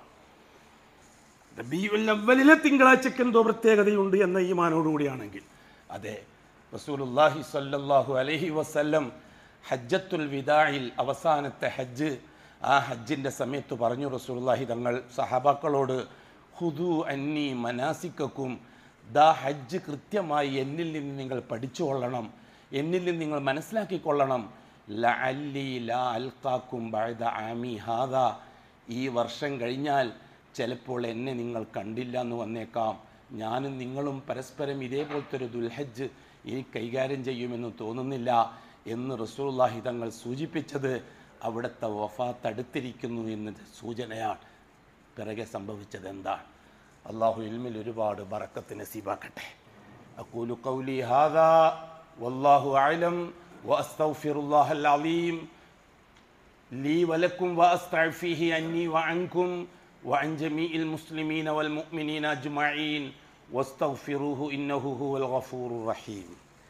റബീഉൽ അവ്വലിലെ തിങ്കളാഴ്ചക്ക് എന്തോ പ്രത്യേകതയുണ്ട് എന്ന ഈമാനോടുകൂടിയാണെങ്കിൽ, അതെ, റസൂലുള്ളാഹി സ്വല്ലല്ലാഹു അലൈഹി വസല്ലം ഹജ്ജത്തുൽ വിദാഇൽ അവസാനത്തെ ഹജ്ജ്, ആ ഹജ്ജിന്റെ സമയത്ത് പറഞ്ഞു റസൂലുള്ളാഹി തങ്ങൾ സഹാബാക്കളോട്, ഖുദൂ അന്നി മനാസിക്കക്കും, ദാ ഹജ്ജ് കൃത്യമായി എന്നിൽ നിന്ന് നിങ്ങൾ പഠിച്ചുകൊള്ളണം, എന്നിൽ നിന്ന് നിങ്ങൾ മനസ്സിലാക്കിക്കൊള്ളണം. ലഅല്ലി ലാ അൽഖാക്കും ബഅദ ആമി ഹാദാ, ഈ വർഷം കഴിഞ്ഞാൽ ചിലപ്പോൾ എന്നെ നിങ്ങൾ കണ്ടില്ല എന്ന് വന്നേക്കാം. ഞാനും നിങ്ങളും പരസ്പരം ഇതേപോലത്തെ ഒരു ദുൽഹജ്ജ് ഈ കൈകാര്യം ചെയ്യുമെന്ന് തോന്നുന്നില്ല എന്ന് റസൂലുള്ളാഹി തങ്ങൾ സൂചിപ്പിച്ചത് അവിടുത്തെ വഫാത്ത് അടുത്തിരിക്കുന്നു എന്നത് സൂചനയാണ്. പിറകെ സംഭവിച്ചത് എന്താണ്? അല്ലാഹു ഇൽമിൽ ഒരുപാട് ബറക്കത്ത് നസീബാക്കട്ടെ. അഖൂലു ഖൗലി ഹാദാ വല്ലാഹു അഅലം വഅസ്തഗ്ഫിറുല്ലാഹൽ അലീം ലീ വലക്കും വഅസ്തഗ്ഫിഹി അന്നി വഅൻകും വഅൻ ജമീഇൽ മുസ്ലിമീന വൽ മുഅ്മിനീന അജ്മഈൻ വസ്തഗ്ഫിറൂഹു ഇന്നഹു ഹുവൽ ഗഫൂറുർ റഹീം.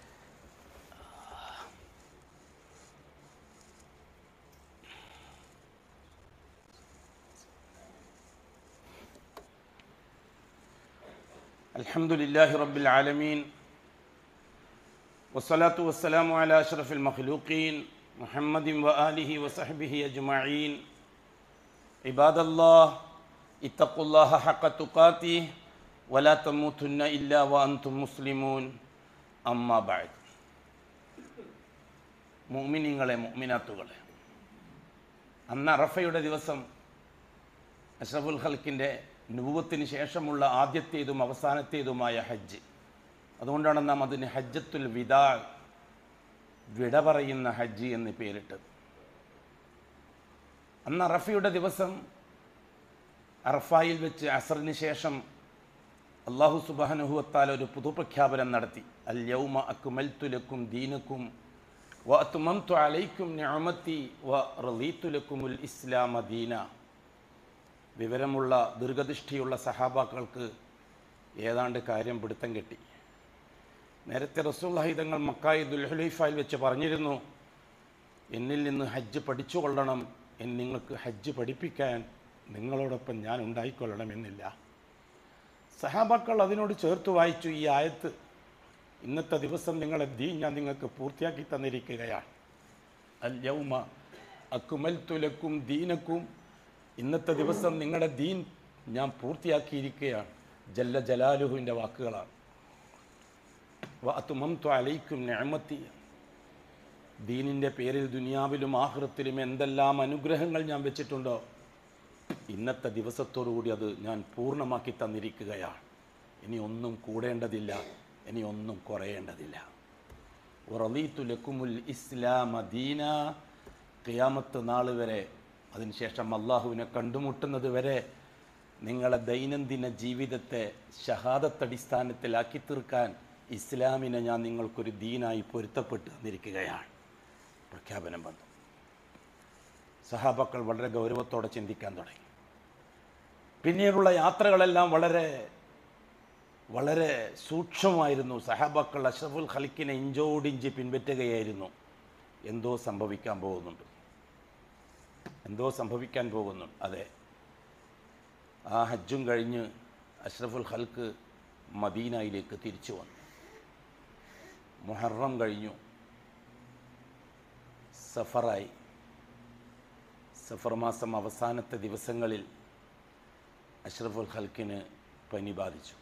അൽഹംദുലില്ലാഹി റബ്ബിൽ ആലമീൻ വസ്സലാത്തു വസ്സലാമു അലാ അഷ്റഫിൽ മഖ്ലൂഖീൻ മുഹമ്മദിൻ വആലിഹി വസഹ്ബിഹി അജ്മഈൻ. ഇബാദല്ലാഹ് ഇത്തഖുല്ലാഹ ഹഖ തുഖാതിഹി വലാ തമൂതുന്ന ഇല്ലാ വഅൻതും മുസ്ലിമൂൻ. അമ്മാ ബഅദ്. മുഅ്മിനീങ്ങളെ, മുഅ്മിനാത്തുകളെ, അന്ന് അറഫയുടെ ദിവസം അഷ്റഫുൽ ഖൽക്കിൻ്റെ നുബുവത്തിന് ശേഷമുള്ള ആദ്യത്തേതും അവസാനത്തേതുമായ ഹജ്ജ്. അതുകൊണ്ടാണ് നാം അതിന് ഹജ്ജത്തുൽ വിദാ, വിട പറയുന്ന ഹജ്ജ് എന്ന് പേരിട്ടത്. അന്ന് അറഫയുടെ ദിവസം അറഫായിൽ വെച്ച് അസറിന് ശേഷം അല്ലാഹു സുബ്ഹാനഹു വ തആല ഒരു പൊതുപ്രഖ്യാപനം നടത്തി. അൽ യൗമ അക്മൽതു ലക്കും ദീനക്കും വ അത്മംതു അലൈക്കും നിഅമതി വ റളീതു ലക്കുമുൽ ഇസ്ലാമ ദീന. വിവരമുള്ള ദീർഘദൃഷ്ടിയുള്ള സഹാബാക്കൾക്ക് ഏതാണ്ട് കാര്യം പിടുത്തം കെട്ടി. നേരത്തെ റസൂലുള്ളാഹി തങ്ങൾ മക്കായി ദുൽഹുലൈഫയിൽ വെച്ച് പറഞ്ഞിരുന്നു, എന്നിൽ നിന്ന് ഹജ്ജ് പഠിച്ചുകൊള്ളണം, നിങ്ങൾക്ക് ഹജ്ജ് പഠിപ്പിക്കാൻ നിങ്ങളോടൊപ്പം ഞാൻ ഉണ്ടായിക്കൊള്ളണമെന്നില്ല. സഹാബാക്കൾ അതിനോട് ചേർത്ത് വായിച്ചു ഈ ആയത്ത്. ഇന്നത്തെ ദിവസം നിങ്ങളുടെ ദീൻ ഞാൻ നിങ്ങൾക്ക് പൂർത്തിയാക്കി തന്നിരിക്കുകയാണ്. അൽ യൗമ അക്മൽതു ലക്കും ദീനക്കും, ഇന്നത്തെ ദിവസം നിങ്ങളുടെ ദീൻ ഞാൻ പൂർത്തിയാക്കിയിരിക്കുകയാണ്. ജല്ല ജലാലുഹുവിൻ്റെ വാക്കുകളാണ്. വഅത്മംതു അലൈക്കും നിഅമതി, ദീനിൻ്റെ പേരിൽ ദുനിയാവിലും ആഖിറത്തിലും എന്തെല്ലാം അനുഗ്രഹങ്ങൾ ഞാൻ വെച്ചിട്ടുണ്ടോ, ഇന്നത്തെ ദിവസത്തോടുകൂടി അത് ഞാൻ പൂർണ്ണമാക്കി തന്നിരിക്കുകയാണ്. ഇനി ഒന്നും കൂടേണ്ടതില്ല, ഇനി ഒന്നും കുറയേണ്ടതില്ല. വറളീതു ലക്കുമുൽ ഇസ്ലാമ ദീന, ഖിയാമത്ത് നാൾ വരെ, അതിനുശേഷം അള്ളാഹുവിനെ കണ്ടുമുട്ടുന്നത് വരെ നിങ്ങളെ ദൈനംദിന ജീവിതത്തെ ഷഹാദത്തടിസ്ഥാനത്തിലാക്കി തീർക്കാൻ ഇസ്ലാമിനെ ഞാൻ നിങ്ങൾക്കൊരു ദീനായി പൊരുത്തപ്പെട്ട് തന്നിരിക്കുകയാണ്. പ്രഖ്യാപനം വന്നു. സഹാബാക്കൾ വളരെ ഗൗരവത്തോടെ ചിന്തിക്കാൻ തുടങ്ങി. പിന്നീടുള്ള യാത്രകളെല്ലാം വളരെ വളരെ സൂക്ഷ്മമായിരുന്നു. സഹാബാക്കൾ അഷ്റഫുൽ ഖൽക്കിനെ ഇഞ്ചോടിഞ്ച് പിൻപറ്റുകയായിരുന്നു. എന്തോ സംഭവിക്കാൻ പോകുന്നുണ്ട്, എന്തോ സംഭവിക്കാൻ പോകുന്നുണ്ട്. അതെ, ആ ഹജ്ജും കഴിഞ്ഞ് അഷ്റഫുൽ ഖൽക്ക് മദീനയിലേക്ക് തിരിച്ചു വന്നു. മുഹറം കഴിഞ്ഞു, സഫറായി. സഫർ മാസം അവസാനത്തെ ദിവസങ്ങളിൽ അഷ്റഫുൽ ഖൽക്കിന് പനി ബാധിച്ചു.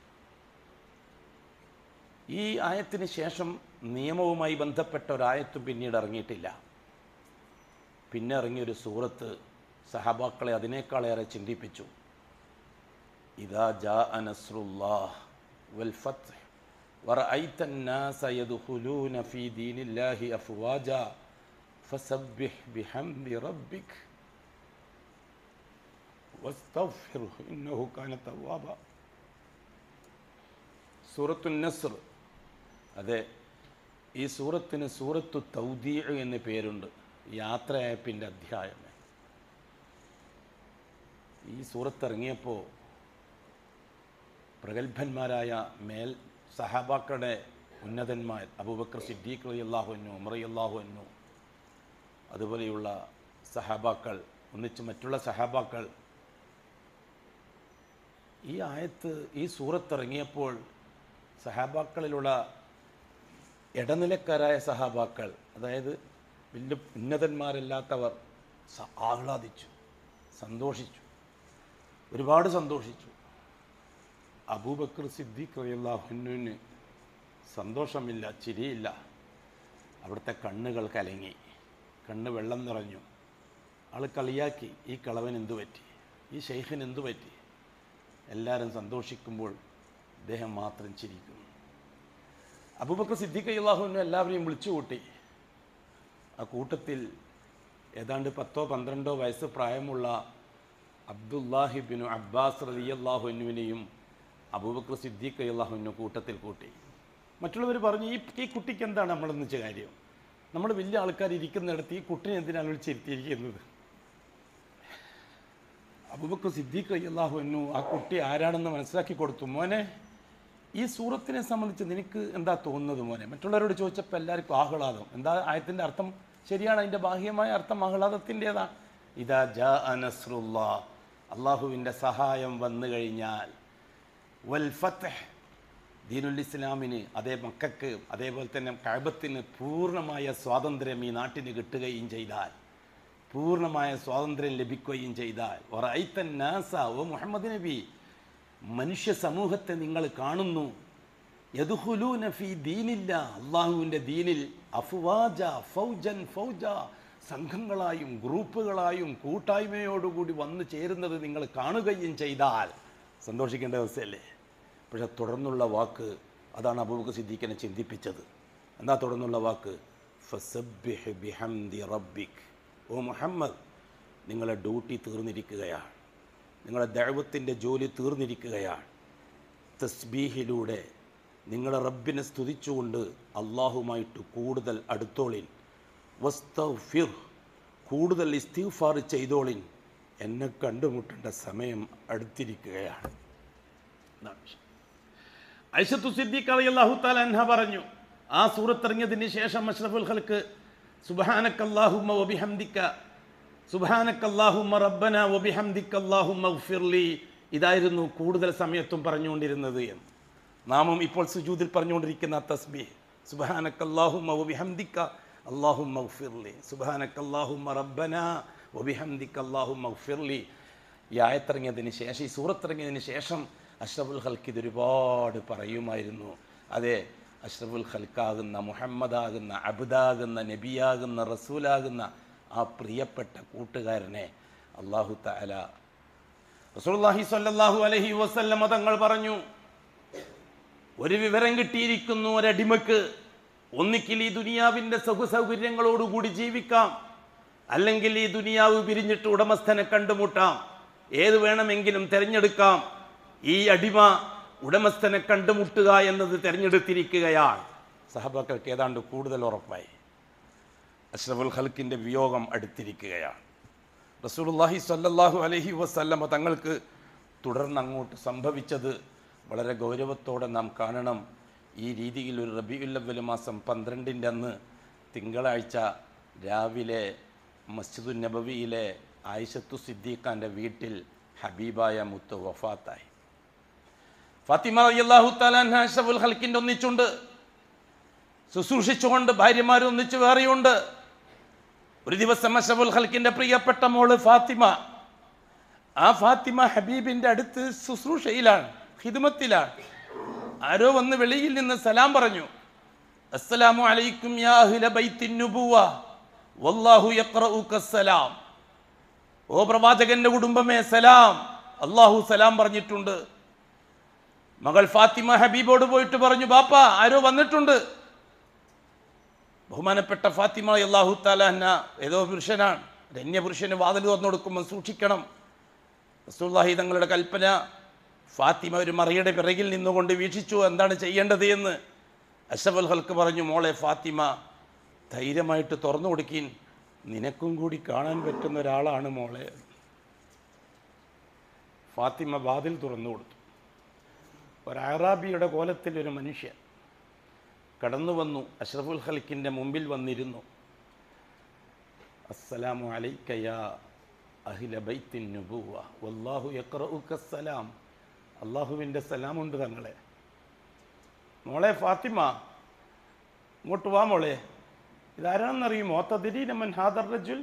ഈ ആയത്തിന് ശേഷം നിയമവുമായി ബന്ധപ്പെട്ട ഒരായത്തും പിന്നീട് ഇറങ്ങിയിട്ടില്ല. പിന്നെ ഇറങ്ങിയൊരു സൂറത്ത് സഹാബാക്കളെ അതിനേക്കാളേറെ ചിന്തിപ്പിച്ചു. ഇദാ ജാഅ നസ്റുല്ലാഹ് വൽ ഫത്ഹ് വറഅയ്ത അന്നാസ യദ്ഖുലൂന ഫീ ദീനില്ലാഹി അഫ്വാജാ ഫസബ്ബിഹ് ബിഹംദി റബ്ബിക വസ്തഗ്ഫിർഹു ഇന്നഹു കാന തവ്വാബ. സൂറത്തുൻ നസ്ർ. അതെ, ഈ സൂറത്തിന് സൂറത്തു തൗദീഅ് എന്ന് പേരുണ്ട്. യാത്രയയപ്പിൻ്റെ അധ്യായം. ഈ സൂറത്ത് ഇറങ്ങിയപ്പോൾ പ്രഗത്ഭന്മാരായ സഹാബാക്കളുടെ ഉന്നതന്മാർ അബൂബക്കർ സിദ്ദീഖ് റളിയല്ലാഹു അൻഹു, ഉമർ റളിയല്ലാഹു അൻഹു, അതുപോലെയുള്ള സഹാബാക്കൾ, ഒന്നിച്ച് മറ്റുള്ള സഹാബാക്കൾ ഈ ആയത്ത്, ഈ സൂറത്ത് ഇറങ്ങിയപ്പോൾ സഹാബാക്കളിലുള്ള ഇടനിലക്കാരായ സഹാബാക്കൾ, അതായത് വലിയ ഉന്നതന്മാരല്ലാത്തവർ ആഹ്ലാദിച്ചു, സന്തോഷിച്ചു, ഒരുപാട് സന്തോഷിച്ചു. അബൂബക്കർ സിദ്ദീഖ് റളിയല്ലാഹു അൻഹുവിന് സന്തോഷമില്ല, ചിരിയില്ല. അവിടുത്തെ കണ്ണുകൾ കലങ്ങി, കണ്ണ് വെള്ളം നിറഞ്ഞു. ആൾ കളിയാക്കി, ഈ കളവൻ എന്തു പറ്റി, ഈ ഷെയ്ഖിന് എന്തു പറ്റി. എല്ലാവരും സന്തോഷിക്കുമ്പോൾ അദ്ദേഹം മാത്രം ചിരിക്കുന്നു. അബൂബക്കർ സിദ്ദീഖ് റളിയല്ലാഹു അൻഹു എല്ലാവരെയും വിളിച്ചു കൂട്ടി. ആ കൂട്ടത്തിൽ ഏതാണ്ട് 10-12 വയസ്സ് പ്രായമുള്ള അബ്ദുല്ലാഹി ബിനു അബ്ബാസ് റളിയല്ലാഹു അൻഹുവിനെയും അബൂബക്കർ സിദ്ദീഖ് റളിയല്ലാഹു അൻഹു കൂട്ടത്തിൽ കൂട്ടി. മറ്റുള്ളവർ പറഞ്ഞു, ഈ കുട്ടിക്ക് എന്താണ് നമ്മളെന്ന് വെച്ച കാര്യം, നമ്മൾ വലിയ ആൾക്കാർ ഇരിക്കുന്നിടത്ത് ഈ കുട്ടിനെ എന്തിനാണ് വിളിച്ചിരുത്തിയിരിക്കുന്നത്. അബൂബക്കർ സിദ്ദീഖ് റളിയല്ലാഹു അൻഹു ആ കുട്ടി ആരാണെന്ന് മനസ്സിലാക്കി കൊടുത്തു. മോനെ, ഈ സൂറത്തിനെ സംബന്ധിച്ച് നിനക്ക് എന്താ തോന്നുന്നത് മോനെ? മറ്റുള്ളവരോട് ചോദിച്ചപ്പോൾ എല്ലാവർക്കും ആഹ്ലാദം. എന്താ ആയത്തിൻ്റെ അർത്ഥം? ശരിയാണ്, അതിൻ്റെ ബാഹ്യമായ അർത്ഥം ആഹ്ലാദത്തിൻ്റെതാണ്. ഇദാ ജാഅ നസ്റുല്ലാഹ്, അള്ളാഹുവിൻ്റെ സഹായം വന്നു കഴിഞ്ഞാൽ, വൽ ഫത്ഹ്, ദീനുൽ ഇസ്ലാമിന്, അതേ മക്കൾക്ക്, അതേപോലെ തന്നെ കഅബത്തിന് പൂർണ്ണമായ സ്വാതന്ത്ര്യം ഈ നാട്ടിന് കിട്ടുകയും ചെയ്താൽ, പൂർണ്ണമായ സ്വാതന്ത്ര്യം ലഭിക്കുകയും ചെയ്താൽ, വറഅയ്ത നാസ, ഓ മുഹമ്മദ് നബി, മനുഷ്യ സമൂഹത്തെ നിങ്ങൾ കാണുന്നു, യദ്ഖുലൂന ഫീ ദീനില്ലാ, അള്ളാഹുവിൻ്റെ ദീനിൽ, അഫ്വാജ, ഫൗജൻ ഫൗജ, സംഘങ്ങളായും ഗ്രൂപ്പുകളായും കൂട്ടായ്മയോടുകൂടി വന്നു ചേരുന്നത് നിങ്ങൾ കാണുകയും ചെയ്താൽ സന്തോഷിക്കേണ്ട അവസ്ഥയല്ലേ? പക്ഷെ തുടർന്നുള്ള വാക്ക്, അതാണ് അബൂബക്കർ സിദ്ദീഖിനെ ചിന്തിപ്പിച്ചത്. എന്താ തുടർന്നുള്ള വാക്ക്? ഫസബ്ബിഹ് ബിഹംദി റബ്ബിക്, ഓ മുഹമ്മദ്, നിങ്ങളുടെ ഡ്യൂട്ടി തീർന്നിരിക്കുകയാണ്, നിങ്ങളുടെ ദഅവത്തിൻ്റെ ജോലി തീർന്നിരിക്കുകയാണ്. തസ്ബീഹിലൂടെ നിങ്ങളുടെ റബ്ബിനെ സ്തുതിച്ചുകൊണ്ട് അള്ളാഹുമായിട്ട് കൂടുതൽ അടുത്തോളിൻ. വസ്തഗ്ഫിർ, കൂടുതൽ ഇസ്തിഗ്ഫാർ ചെയ്തോളിൻ, എന്നെ കണ്ടുമുട്ടേണ്ട സമയം അടുത്തിരിക്കുകയാണ്. ഐഷത്തു സിദ്ദീഖ റളിയല്ലാഹു തആല അൻഹ പറഞ്ഞു, ആ സൂറത്ത് ഇറങ്ങിയതിന് ശേഷം അഷ്റഫുൽ ഖൽക്ക് സുബ്ഹാനക്കല്ലാഹുമ്മ വബിഹംദിക, സുബ്ഹാനക്കല്ലാഹുമ്മ റബ്ബന വബിഹംദിക അല്ലാഹുമ്മഗ്ഫിർലി, ഇതായിരുന്നു കൂടുതൽ സമയത്തും പറഞ്ഞുകൊണ്ടിരുന്നത് എന്ന്. നാമും ഇപ്പോൾ സുജൂദിൽ പറഞ്ഞുകൊണ്ടിരിക്കുന്ന തസ്ബീഹ്, സുബ്ഹാനക്കല്ലാഹുമ്മ വബിഹംദിക അല്ലാഹുമ്മഗ്ഫിർലി, സുബ്ഹാനക്കല്ലാഹുമ്മ റബ്ബന വബിഹംദിക അല്ലാഹുമ്മഗ്ഫിർലി. ഈ ആയത്തിറങ്ങിയതിന് ശേഷം, ഈ സൂറത്തിറങ്ങിയതിന് ശേഷം അഷ്റഫുൽ ഖൽക്ക് ഇതൊരുപാട് പറയുമായിരുന്നു. അതെ, അഷ്റഫുൽ ഖൽക്കാകുന്ന, മുഹമ്മദാകുന്ന, അബ്ദാകുന്ന, നബിയാകുന്ന, റസൂലാകുന്ന ആ പ്രിയപ്പെട്ട കൂട്ടുകാരനെ അല്ലാഹു തആല റസൂലുള്ളാഹി സ്വല്ലല്ലാഹു അലൈഹി വസല്ലം തങ്ങൾ പറഞ്ഞു, ഒരു വിവരം കിട്ടിയിരിക്കുന്നു ഒരടിമക്ക്, ഒന്നിക്കിൽ ഈ ദുനിയാവിൻ്റെ സുഖസൗകര്യങ്ങളോടുകൂടി ജീവിക്കാം, അല്ലെങ്കിൽ ഈ ദുനിയാവ് പിരിഞ്ഞിട്ട് ഉടമസ്ഥനെ കണ്ടുമുട്ടാം, ഏത് വേണമെങ്കിലും തിരഞ്ഞെടുക്കാം. ഈ അടിമ ഉടമസ്ഥനെ കണ്ടുമുട്ടുക എന്നത് തിരഞ്ഞെടുത്തിരിക്കുകയാണ്. സഹബാക്കൾക്ക് ഏതാണ്ട് കൂടുതൽ ഉറപ്പായി. അഷ്റഫുൽ ഖൽക്കിൻ്റെ വിയോഗം അടുത്തിരിക്കുകയാണ്. റസൂലുള്ളാഹി സ്വല്ലല്ലാഹു അലൈഹി വസല്ലമ തങ്ങൾക്ക് തുടർന്ന് അങ്ങോട്ട് സംഭവിച്ചത് വളരെ ഗൗരവത്തോടെ നാം കാണണം. ഈ രീതിയിൽ ഒരു റബീഉൽ അവ്വൽ മാസം 12 അന്ന് തിങ്കളാഴ്ച രാവിലെ മസ്ജിദുൻ നബവിയിലെ ആയിഷത്തു സിദ്ദീഖാൻ്റെ വീട്ടിൽ ഹബീബായ മുത്ത് വഫാത്തായി. ഫാത്തിമ റളിയല്ലാഹു തആല അൻഹ അഷ്റഫുൽ ഖൽക്കിൻ്റെ ഒന്നിച്ചുണ്ട്, ശുശ്രൂഷിച്ചുകൊണ്ട് ഭാര്യമാരൊന്നിച്ച് വേറെയുണ്ട്. ഒരു ദിവസം അഷ്റഫുൽ ഖൽക്കിൻ്റെ പ്രിയപ്പെട്ട മോള് ഫാത്തിമ, ആ ഫാത്തിമ ഹബീബിൻ്റെ അടുത്ത് ശുശ്രൂഷയിലാണ്, ഖിദ്മത്തിലാണ്. ആരോ വന്ന് വെളിയിൽ നിന്ന് സലാം പറഞ്ഞു. അസ്സലാമു അലൈക്കും യാ അഹ്ല ബൈത്തിൻ നുബുവ വല്ലാഹു യഖ്റഉക സലാം. ഓ പ്രവാചകന്റെ കുടുംബമേ സലാം, അല്ലാഹു സലാം പറഞ്ഞിട്ടുണ്ട്. മകൾ ഫാത്തിമ ഹബീബോട് പോയിട്ട് പറഞ്ഞു, ബാപ്പ ആരോ വന്നിട്ടുണ്ട്. ബഹുമാനപ്പെട്ട ഫാത്തിമ അല്ലാഹു തആല അൻഹ ഏതോ പുരുഷനാണ്, അന്യപുരുഷന് വാതിൽ തുറന്നു കൊടുക്കുമ്പോൾ സൂക്ഷിക്കണം. റസൂലുള്ളാഹി തങ്ങളുടെ കൽപ്പന. ഫാത്തിമ ഒരു മറിയുടെ പിറകിൽ നിന്നുകൊണ്ട് വീക്ഷിച്ചു എന്താണ് ചെയ്യേണ്ടത് എന്ന്. അഷ്റഫുൽ ഖൽക്ക് പറഞ്ഞു, മോളെ ഫാത്തിമ ധൈര്യമായിട്ട് തുറന്നു കൊടുക്കീൻ, നിനക്കും കൂടി കാണാൻ പറ്റുന്ന ഒരാളാണ് മോളെ. ഫാത്തിമ വാതിൽ തുറന്നു കൊടുത്തു. ഒരു അറാബിയുടെ കോലത്തിൽ ഒരു മനുഷ്യൻ കടന്നു വന്നു, അഷ്റഫുൽ ഖൽക്കിൻ്റെ മുമ്പിൽ വന്നിരുന്നു. അസ്സലാമു അലൈക യാ അഹ്ല ബൈത്തിൻ നുബുവ വല്ലാഹു യഖ്റഉക സലാം. അള്ളാഹുവിൻ്റെ സലാമുണ്ട് തങ്ങളെ. മോളെ ഫാത്തിമ ഇങ്ങോട്ട് വാ മോളെ, ഇതാരാണെന്നറിയുമോ? തദ്രീന മൻ ഹാദർ റജുൽ,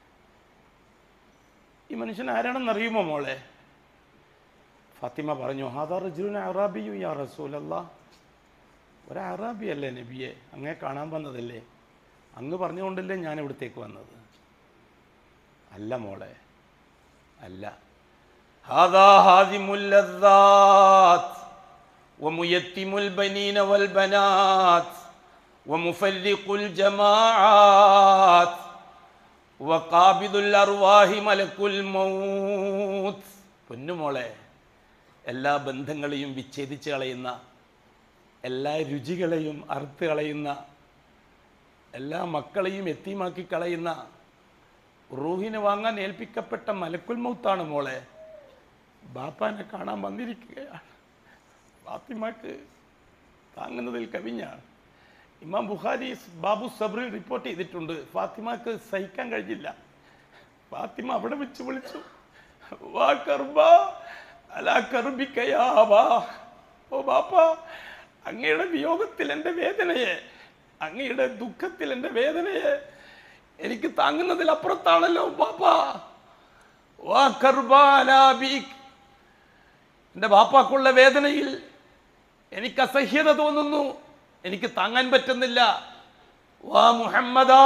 ഈ മനുഷ്യൻ ആരാണെന്നറിയുമോ മോളെ? ഫാത്തിമ പറഞ്ഞു, ഹാദർ റജുലുൻ അറാബിയു യാ റസൂലല്ലാഹ്. ഒരു അറാബി അല്ലേ നബിയെ, അങ്ങേ കാണാൻ വന്നതല്ലേ, അങ്ങ് പറഞ്ഞുകൊണ്ടല്ലേ ഞാൻ ഇവിടത്തേക്ക് വന്നത്. അല്ല മോളെ, അല്ല. ഹാദാ ഹാദിമുൽ ലദ്ദാത്ത് വമുയത്തിമുൽ ബനീന വൽ ബനാത്ത് വമുഫരിഖുൽ ജമാഅത്ത് വഖാബിദുൽ അർവാഹി മലക്കുൽ മൗത്ത്. പൊന്നുമോളെ, എല്ലാ ബന്ധങ്ങളെയും വിച്ഛേദിച്ച് കളയുന്ന, എല്ലാ രുചികളെയും അറുത്ത് കളയുന്ന, എല്ലാ മക്കളെയും എത്തീമാക്കി കളയുന്ന, റൂഹിനെ വാങ്ങാൻ ഏൽപ്പിക്കപ്പെട്ട മലക്കുൽ മൗത്താണ് മോളെ. ബാപ്പാനെ കാണാൻ വന്നിരിക്കുകയാണ്. ഫാത്തിമക്ക് താങ്ങുന്നതിൽ കവിഞ്ഞാണ്. ഇമാം ബുഖാരി ബാബു സബ്രി റിപ്പോർട്ട് ചെയ്തിട്ടുണ്ട്, ഫാത്തിമക്ക് സഹിക്കാൻ കഴിഞ്ഞില്ല. ഫാത്തിമ അവിടെ വെച്ച് വിളിച്ചു, വാ കർബാ അലാ കർബിക യാ അബാ. ഓ ബാപ്പ, അങ്ങയുടെ വിയോഗത്തിൽ എൻ്റെ വേദനയെ, അങ്ങയുടെ ദുഃഖത്തിൽ എൻ്റെ വേദനയെ എനിക്ക് താങ്ങുന്നതിൽ അപ്പുറത്താണല്ലോ ബാപ്പ. വാ കർബാ അലാ ബീക്, എൻ്റെ ബാപ്പാക്കുള്ള വേദനയിൽ എനിക്ക് അസഹ്യത തോന്നുന്നു, എനിക്ക് താങ്ങാൻ പറ്റുന്നില്ല. വാ മുഹമ്മദാ,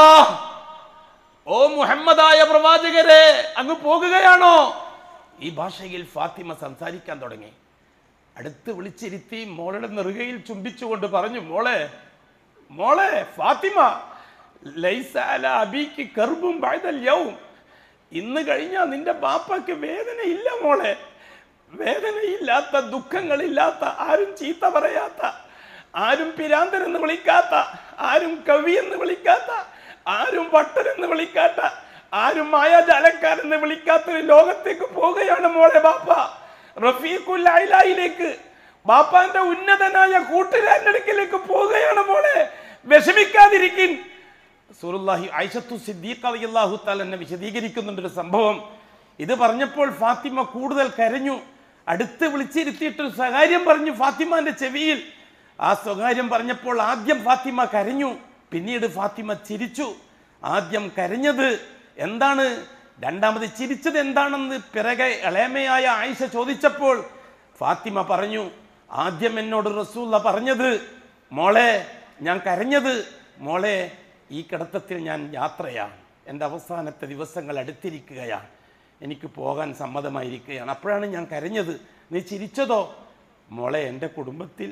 ഓ മുഹമ്മദായ പ്രവാചകരെ, അങ്ങ് പോകുകയാണോ? ഈ ഭാഷയിൽ ഫാത്തിമ സംസാരിക്കാൻ തുടങ്ങി. അടുത്ത് വിളിച്ചിരുത്തി മോളുടെ നെറുകയിൽ ചുംബിച്ചുകൊണ്ട് പറഞ്ഞു, മോളെ മോളെ ഫാത്തിമ, ലൈസ അലാ അബീകി കർബും ബഅദൽ യൗം. ഇന്ന് കഴിഞ്ഞാൽ നിന്റെ ബാപ്പയ്ക്ക് വേദനയില്ല മോളെ. വേദനയില്ലാത്ത, ദുഃഖങ്ങളില്ലാത്ത, ആരും ചീത്ത പറയാത്ത, ആരും പിരാന്തൻ എന്ന് വിളിക്കാത്ത, ആരും കവി എന്ന് വിളിക്കാത്ത, ആരും വട്ടരെന്ന് വിളിക്കാത്ത, ആരും മായാജാലക്കാരെന്ന് വിളിക്കാത്ത ഒരു ലോകത്തേക്ക് പോവുകയാണ് മോളെ ബാപ്പ. റഫീഖുൽ അഅ്ലായിലേക്ക്, ബാപ്പാന്റെ ഉന്നതനായ കൂട്ടുകാരന്റെ അടുക്കിലേക്ക് പോവുകയാണ് മോളെ. വിഷമിക്കാതിരിക്കിൻ. റസൂലുള്ളാഹി ആയിഷത്തു സിദ്ദീഖ റളിയല്ലാഹു തആല എന്നെ വിശദീകരിക്കുന്നുണ്ട് ഒരു സംഭവം. ഇത് പറഞ്ഞപ്പോൾ ഫാത്തിമ കൂടുതൽ കരഞ്ഞു. അടുത്ത് വിളിച്ചിരുത്തിയിട്ടൊരു സ്വകാര്യം പറഞ്ഞു ഫാത്തിമാന്റെ ചെവിയിൽ. ആ സ്വകാര്യം പറഞ്ഞപ്പോൾ ആദ്യം ഫാത്തിമ കരഞ്ഞു, പിന്നീട് ഫാത്തിമ ചിരിച്ചു. ആദ്യം കരഞ്ഞത് എന്താണ്, രണ്ടാമത് ചിരിച്ചത് എന്താണെന്ന് പിറകെ ഇളയമയായ ആയിഷ ചോദിച്ചപ്പോൾ ഫാത്തിമ പറഞ്ഞു, ആദ്യം എന്നോട് റസൂലുള്ള പറഞ്ഞത് മോളെ ഞാൻ കരഞ്ഞത്, മോളെ ഈ കിടത്തത്തിൽ ഞാൻ യാത്രയാണ്, എൻ്റെ അവസാനത്തെ ദിവസങ്ങൾ അടുത്തിരിക്കുകയാണ്, എനിക്ക് പോകാൻ സമ്മതമായിരിക്കുകയാണ്, അപ്പോഴാണ് ഞാൻ കരഞ്ഞത്. നീ ചിരിച്ചതോ? മോളെ എൻ്റെ കുടുംബത്തിൽ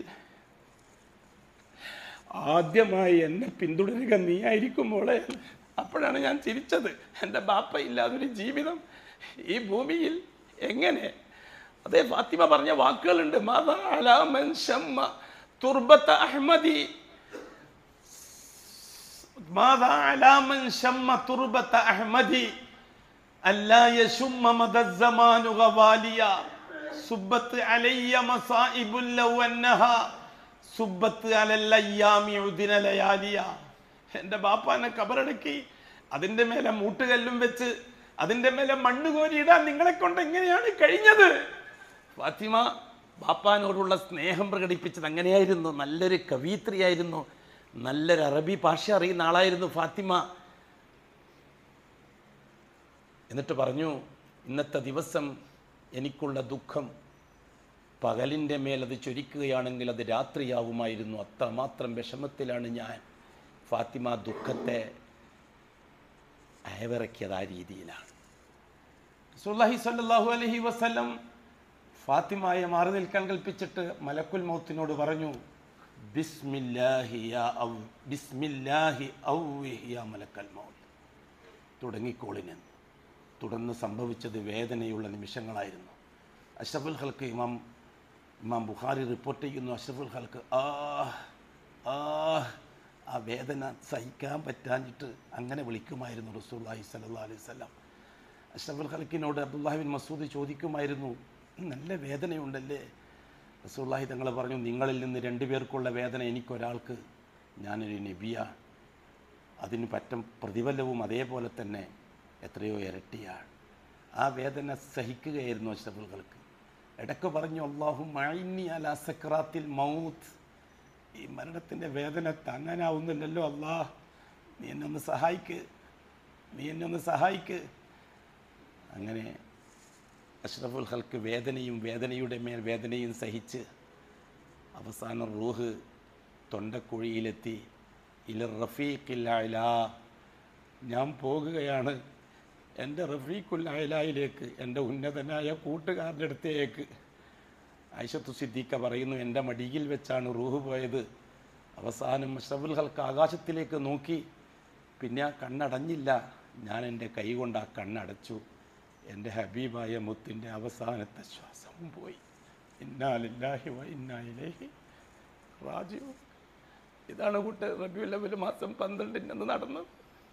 ആദ്യമായി എന്നെ പിന്തുടരുക നീ ആയിരിക്കും മോളെ, അപ്പോഴാണ് ഞാൻ ചിരിച്ചത്. എൻ്റെ ബാപ്പ ഇല്ലാതൊരു ജീവിതം ഈ ഭൂമിയിൽ എങ്ങനെ? അതേ ഫാത്തിമ പറഞ്ഞ വാക്കുകളുണ്ട്, മാദാ അലാ മൻ ശമ്മ തുർബത അഹ്മദി, മാദാ അലാ മൻ ശമ്മ തുർബത അഹ്മദി അല്ലാ യശുമ്മ മദ സമാനു ഗവാലിയ സുബ്ബത്ത് അലയ്യ മസായിബുൽ ലൗ അന്നഹാ സുബ്ബത്ത് അലൽ അയ്യാമി ഉദിന ലയാലിയ. എൻ്റെ ബാപ്പാനെ കബറടക്കി അതിൻ്റെ മേലെ മൂട്ടുകല്ലും വെച്ച് അതിൻ്റെ മേലെ മണ്ണ് കോരിയിടാൻ നിങ്ങളെ കൊണ്ട് എങ്ങനെയാണ് കഴിഞ്ഞത്? ഫാത്തിമ ബാപ്പാനോടുള്ള സ്നേഹം പ്രകടിപ്പിച്ചത് അങ്ങനെയായിരുന്നു. നല്ലൊരു കവയിത്രിയായിരുന്നു, നല്ലൊരു അറബി ഭാഷ അറിയുന്ന ആളായിരുന്നു ഫാത്തിമ. എന്നിട്ട് പറഞ്ഞു, ഇന്നത്തെ ദിവസം എനിക്കുള്ള ദുഃഖം പകലിൻ്റെ മേലത് ചൊരിക്കുകയാണെങ്കിൽ അത് രാത്രിയാവുമായിരുന്നു, അത്രമാത്രം വിഷമത്തിലാണ് ഞാൻ. ഫാത്തിമ ദുഃഖത്തെ അയവിറക്കിയത് ആ രീതിയിലാണ്. റസൂലുള്ളാഹി സ്വല്ലല്ലാഹു അലൈഹി വസല്ലം ഫാത്തിമയെ മാറി നിൽക്കാൻ കൽപ്പിച്ചിട്ട് മലക്കുൽ മൗത്തിനോട് പറഞ്ഞു, ബിസ്മില്ലാഹി ഔവിഹ് യാ മലക്കൽ മൗത്ത്, തുടങ്ങിക്കോളിനെന്ന്. തുടർന്ന് സംഭവിച്ചത് വേദനയുള്ള നിമിഷങ്ങളായിരുന്നു. അഷ്റഫുൽ ഖൽക്ക് ഇമാം ബുഖാരി റിപ്പോർട്ട് ചെയ്യുന്നു, അഷ്റഫുൽ ഖൽക്ക് ആ വേദന സഹിക്കാൻ പറ്റാഞ്ഞിട്ട് അങ്ങനെ വിളിക്കുമായിരുന്നു റസൂലുള്ളാഹി സ്വല്ലല്ലാഹു അലൈഹി വസല്ലം. അഷ്റഫുൽ ഖൽക്കിനോട് അബ്ദുല്ലാഹി ബിൻ മസ്ഊദ് ചോദിക്കുമായിരുന്നു, നല്ല വേദനയുണ്ടല്ലേ? റസൂലുള്ളാഹി തങ്ങൾ പറഞ്ഞു, നിങ്ങളിൽ നിന്ന് 2 പേർക്കുള്ള വേദന എനിക്കൊരാൾക്ക്, ഞാനൊരു നബിയാണ്, അതിന് പറ്റും പ്രതിഫലവും അതേപോലെ തന്നെ എത്രയോ ഇരട്ടിയാണ്. ആ വേദന സഹിക്കുകയായിരുന്നു അഷ്റഫുൽ ഖൽക്ക്. ഇടയ്ക്ക് പറഞ്ഞു, അല്ലാഹുമ്മ അഇന്നി അലാ സക്രാത്തിൽ മൗത്ത്, ഈ മരണത്തിൻ്റെ വേദന താങ്ങാനാവുന്നില്ലല്ലോ അല്ലാ, നീ എന്നെ ഒന്ന് സഹായിക്ക്. അങ്ങനെ അഷ്റഫുൽ ഖൽക്ക് വേദനയുടെ മേൽ വേദനയും സഹിച്ച് അവസാനം റൂഹ് തൊണ്ടക്കുഴിയിലെത്തി. ഇല റഫീഖിൽ അഅ്ലാ, ഞാൻ പോകുകയാണ് എൻ്റെ റഫീഖുൽ അഅ്ലായിലേക്ക്, എൻ്റെ ഉന്നതനായ കൂട്ടുകാരൻ്റെ അടുത്തേക്ക്. ആയിഷത്തു സിദ്ദീഖ പറയുന്നു, എൻ്റെ മടിയിൽ വെച്ചാണ് റൂഹ് പോയത്. അവസാനം അഷ്റഫുൽ ഖൽക്ക് ആകാശത്തിലേക്ക് നോക്കി, പിന്നെ ആ കണ്ണടഞ്ഞില്ല. ഞാൻ എൻ്റെ കൈ കൊണ്ട് ആ കണ്ണടച്ചു. എൻ്റെ ഹബീബായ മുത്തിൻ്റെ അവസാനത്തെ ശ്വാസവും പോയി. ഇന്നാ ലില്ലാഹി വ ഇന്നാ ഇലൈഹി റാജിഊൻ. ഇതാണ് റബീഉൽ അവ്വൽ മാസം 12 നടന്നത്.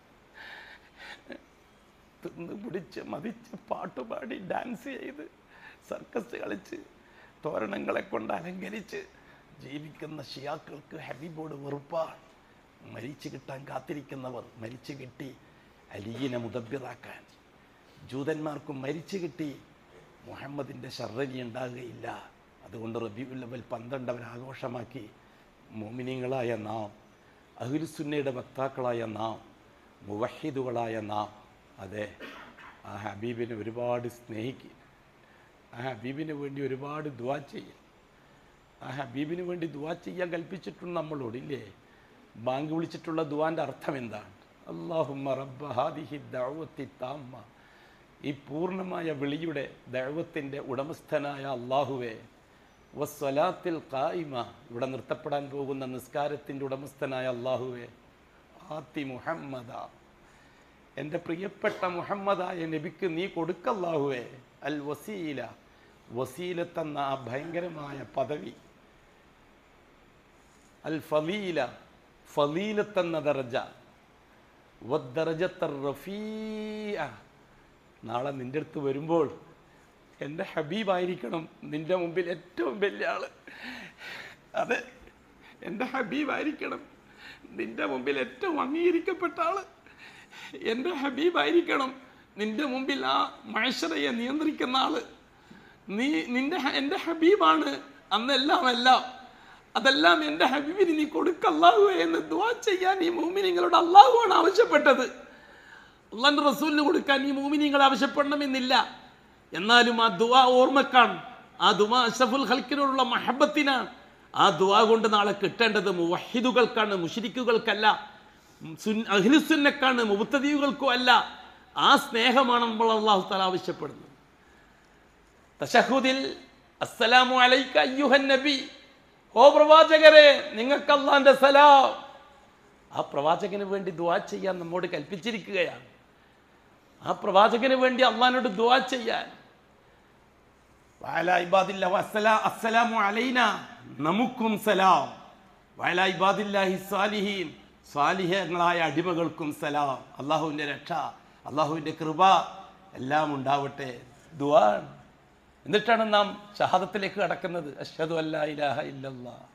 തിന്ന് പിടിച്ച് മതിച്ച് പാട്ടുപാടി ഡാൻസ് ചെയ്ത് സർക്കസ് കളിച്ച് തോരണങ്ങളെ കൊണ്ട് അലങ്കരിച്ച് ജീവിക്കുന്ന ഷിയാക്കൾക്ക് ഹബീബോട് വെറുപ്പാണ്. മരിച്ചു കിട്ടാൻ കാത്തിരിക്കുന്നവർ മരിച്ചു കിട്ടി അലിയിനെ മുദബ്ബിറാക്കാൻ. ജൂതന്മാർക്കും മരിച്ചു കിട്ടി മുഹമ്മദിൻ്റെ ശർറനി ഉണ്ടാകുകയില്ല. അതുകൊണ്ട് റബീഉൽ അവ്വൽ 12 അവർ ആഘോഷമാക്കി. മുഅ്മിനീങ്ങളായ നാം, അഹ്ലുസുന്നയുടെ വക്താക്കളായ നാം, മുവഹിദുകളായ നാം, അതെ ആ ഹബീബിനെ ഒരുപാട് സ്നേഹിക്കുക, ആ ഹബീബിന് വേണ്ടി ഒരുപാട് ദുആ ചെയ്യും. ആ ഹബീബിന് വേണ്ടി ദുആ ചെയ്യാൻ കൽപ്പിച്ചിട്ടുണ്ട് നമ്മളോടില്ലേ? ബാങ്ക് വിളിച്ചിട്ടുള്ള ദുആൻ്റെ അർത്ഥം എന്താണ്? അല്ലാഹുമ്മ റബ്ബ ഹാദിഹി ദഅവത്തി താമ്മ, ഈ പൂർണ്ണമായ വിളിയുടെ ദഅവത്തിൻ്റെ ഉടമസ്ഥനായ അല്ലാഹുവേ, വസ്സലാത്തിൽ ഖായിമ, ഇവിടെ നിർത്തപ്പെടാൻ പോകുന്ന നിസ്കാരത്തിൻ്റെ ഉടമസ്ഥനായ അല്ലാഹുവേ, ആത്തി മുഹമ്മദ, എൻ്റെ പ്രിയപ്പെട്ട മുഹമ്മദായ നബിക്ക് നീ കൊടുക്കല്ലാഹുവേ, അൽ വസീല, വസീലത്തെന്ന ആ ഭയങ്കരമായ പദവി, അൽ ഫലീല, ഫലീലത്തെന്ന ദർജ, വദ്ദർജത്ത റഫീഅ, നാളെ നിൻ്റെ അടുത്ത് വരുമ്പോൾ എൻ്റെ ഹബീബായിരിക്കണം നിൻ്റെ മുമ്പിൽ ഏറ്റവും വലിയ ആള്. അതെ, എൻ്റെ ഹബീബായിരിക്കണം നിൻ്റെ മുമ്പിൽ ഏറ്റവും അംഗീകരിക്കപ്പെട്ട ആള്. എൻ്റെ ഹബീബായിരിക്കണം നിൻ്റെ മുമ്പിൽ ആ മഅ്ശറയെ നിയന്ത്രിക്കുന്ന ആള്. എൻ്റെ ഹബീബാണ് അന്നെല്ലാം അതെല്ലാം എൻ്റെ ഹബീബിന് നീ കൊടുക്കല്ലാഹുവേ എന്ന് ദുആ ചെയ്യാൻ ഈ മുഅ്മിനീങ്ങളോട് അല്ലാഹുവാണ് ആവശ്യപ്പെട്ടത്. അല്ലാഹുവിൻ്റെ റസൂലിന് കൊടുക്കാൻ ഈ മുഅ്മിനീങ്ങൾ ആവശ്യപ്പെടണമെന്നില്ല. എന്നാലും ആ ദുആ ഓർമ്മക്കാണ്, ആ ദുആ അഷ്റഫുൽ ഖൽക്കിനോടുള്ള മഹബത്തിനാണ്, ആ ദുആ കൊണ്ട് നാളെ കിട്ടേണ്ടത് മുവഹിദുകൾക്കാണ്, മുശ്രിക്കുകൾക്കല്ല, അഹ്ലുസുന്നക്കാണ്, മുബ്തദിഉകൾക്കും അല്ല. ആ സ്നേഹമാണ് നമ്മൾ അല്ലാഹു തആല ആവശ്യപ്പെടുന്നത്. തശഹുദിൽ അസ്സലാമു അലൈക അയ്യുഹൻ നബി, ഓ പ്രവാചകരെ നിങ്ങൾക്ക് അല്ലാഹുവിന്റെ സലാം. ആ പ്രവാചകന് വേണ്ടി ദുആ ചെയ്യാൻ നമ്മോട് കൽപ്പിച്ചിരിക്കുകയാണ്. ആ പ്രവാചകന് വേണ്ടി അള്ളാഹിനോട് ദുആ ചെയ്യാൻ. വഅലാ ഇബാദില്ലാഹി അസ്സലാമു അലൈനാ, നമുക്കും സലാം. വഅലാ ഇബാദില്ലാഹി സ്വാലിഹീൻ, സ്വാലിഹങ്ങളായ അടിമകൾക്കും സലാം. അള്ളാഹുവിൻ്റെ രക്ഷ, അള്ളാഹുവിൻ്റെ കൃപ എല്ലാം ഉണ്ടാവട്ടെ. ദുആ. എന്നിട്ടാണ് നാം ഷഹാദത്തിലേക്ക് കടക്കുന്നത്. അശ്ഹദു അല്ലാ ഇലാഹ ഇല്ലല്ലാഹ്.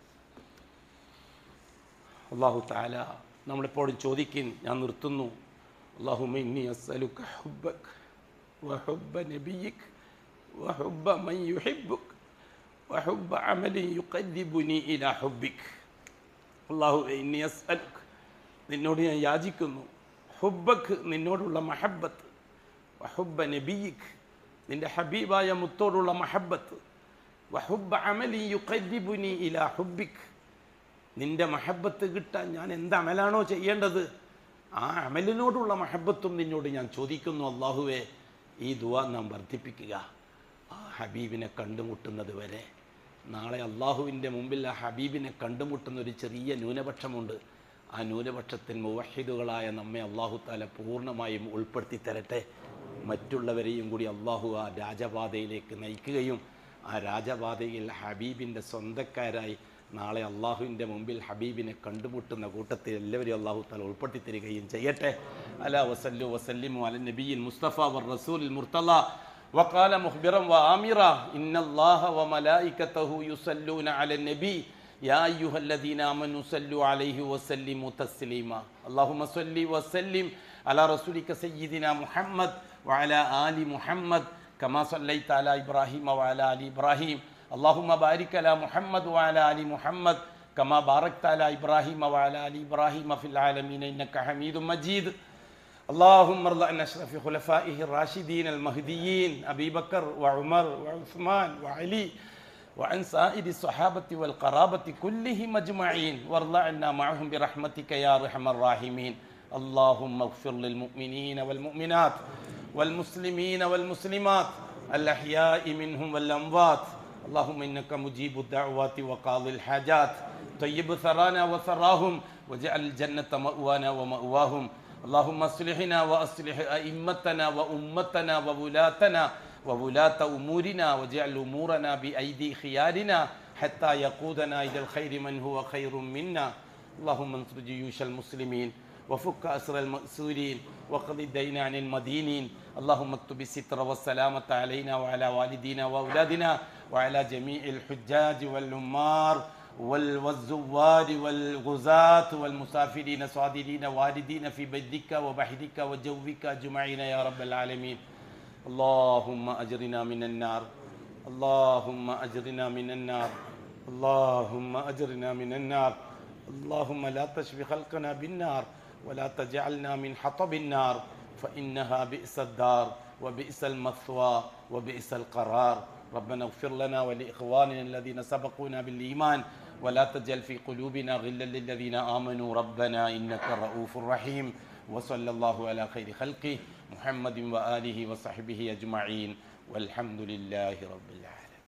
അല്ലാഹു തആല നമ്മളെപ്പോഴും ചോദിക്കും, ഞാൻ നിർത്തുന്നു, അല്ലാഹുമ്മ ഇന്നി അസ്അലുക ഹുബ്ബക വഹുബ്ബ നബിയിക വഹുബ്ബ മൻ യുഹിബ്ബുക വഹുബ്ബ അമലിൻ യുഖദ്ദിബുനി ഇലാ ഹുബ്ബിക. അല്ലാഹുവേ ഇന്നി അസ്അലുക, നിന്നോട് ഞാൻ യാചിക്കുന്നു, ഹുബ്ബക്, നിന്നോടുള്ള മഹബ്ബത്ത്, വഹുബ്ബ നബിയിക, നിന്റെ ഹബീബായ മുത്തോടുള്ള മഹബ്ബത്ത്, വഹുബ്ബ അമലിൻ യുഖദ്ദിബുനി ഇലാ ഹുബ്ബിക, നിന്റെ മഹബ്ബത്ത് കിട്ടാൻ ഞാൻ എന്ത് അമലാണോ ചെയ്യേണ്ടത് ആ അമലിനോടുള്ള മഹബ്ബത്തും നിന്നോട് ഞാൻ ചോദിക്കുന്നു. അല്ലാഹുവേ, ഈ ദുആ നാം വർദ്ധിപ്പിക്കുക. ആ ഹബീബിനെ കണ്ടുമുട്ടുന്നത് വരെ. നാളെ അള്ളാഹുവിൻ്റെ മുമ്പിൽ ആ ഹബീബിനെ കണ്ടുമുട്ടുന്ന ഒരു ചെറിയ ന്യൂനപക്ഷമുണ്ട്. ആ ന്യൂനപക്ഷത്തിൽ മുവഹിദുകളായ നമ്മെ അല്ലാഹു തആല പൂർണ്ണമായും ഉൾപ്പെടുത്തി തരട്ടെ. മറ്റുള്ളവരെയും കൂടി അല്ലാഹു ആ രാജപാതയിലേക്ക് നയിക്കുകയും ആ രാജപാതയിൽ ഹബീബിൻ്റെ സ്വന്തക്കാരായി നാളെ അള്ളാഹുവിൻ്റെ മുമ്പിൽ ഹബീബിനെ കണ്ടുമുട്ടുന്ന കൂട്ടത്തിൽ എല്ലാവരെയും അല്ലാഹു തആല ഉൾപ്പെടുത്തി തരികയും ചെയ്യട്ടെ. അലാ വസല്ലു വസല്ലിമു അല നബിയിൽ മുസ്തഫ വർ റസൂലിൽ മുർത്തള വഖാല മുഖ്ബിറൻ വആമിറ ഇന്നല്ലാഹ വമലായികതഹു യുസല്ലൂന അലൻ നബി യാ അയ്യുഹല്ലദീന ആമനു സല്ലു അലൈഹി വസല്ലിമു തസ്ലീമാ. അല്ലാഹുമ്മ സല്ലി വസല്ലിം അലാ റസൂലിക സയ്യിദിനാ മുഹമ്മദ് വഅലാ ആലി മുഹമ്മദ് കമാ സല്ലൈത അലാ ഇബ്രാഹീമ വഅലാ ആലി ഇബ്രാഹീം. اللهم بارك على محمد وعلى آل محمد كما باركت على إبراهيم وعلى آل إبراهيم في العالمين إنك حميد مجيد. اللهم ارض عن أشرف خلفائه الراشدين المهديين أبي بكر وعمر وعثمان وعلي وعن سائر الصحابة والقرابة كلهم أجمعين وارض عنا معهم برحمتك يا أرحم الراحمين. اللهم اغفر للمؤمنين والمؤمنات والمسلمين والمسلمات الأحياء منهم والأموات. اللهم إنك مجيب الدعوات وقاضي الحاجات. طيب ثرانا وثراهم واجعل الجنة مأوانا ومأواهم. اللهم اصلحنا وأصلح أئمتنا وأمتنا وولاتنا وولاة أمورنا واجعل أمورنا بأيدي خيارنا حتى يقودنا إلى الخير من هو خير منا. اللهم انصر جيوش المسلمين وفك أسر المأسورين وقض الدين عن المدينين. اللهم اكتب الستر والسلامة علينا وعلى والدينا وأولادنا وعلى جميع الحجاج والعمار والزوار والغزاة والمسافرين صادرين واردين في بيتك وبحرك وجوك أجمعين يا رب العالمين. اللهم أجرنا من النار، اللهم أجرنا من النار، اللهم أجرنا من النار. اللهم لا تشفي خلقنا بالنار ولا تجعلنا من حطب النار فإنها بئس الدار وبئس المثوى وبئس القرار. ربنا اغفر لنا ولإخواننا الذين سبقونا بالإيمان ولا تجعل في قلوبنا غلا للذين آمنوا ربنا إنك رؤوف رحيم. وصلى الله على خير خلقه محمد وآله وصحبه أجمعين والحمد لله رب العالمين.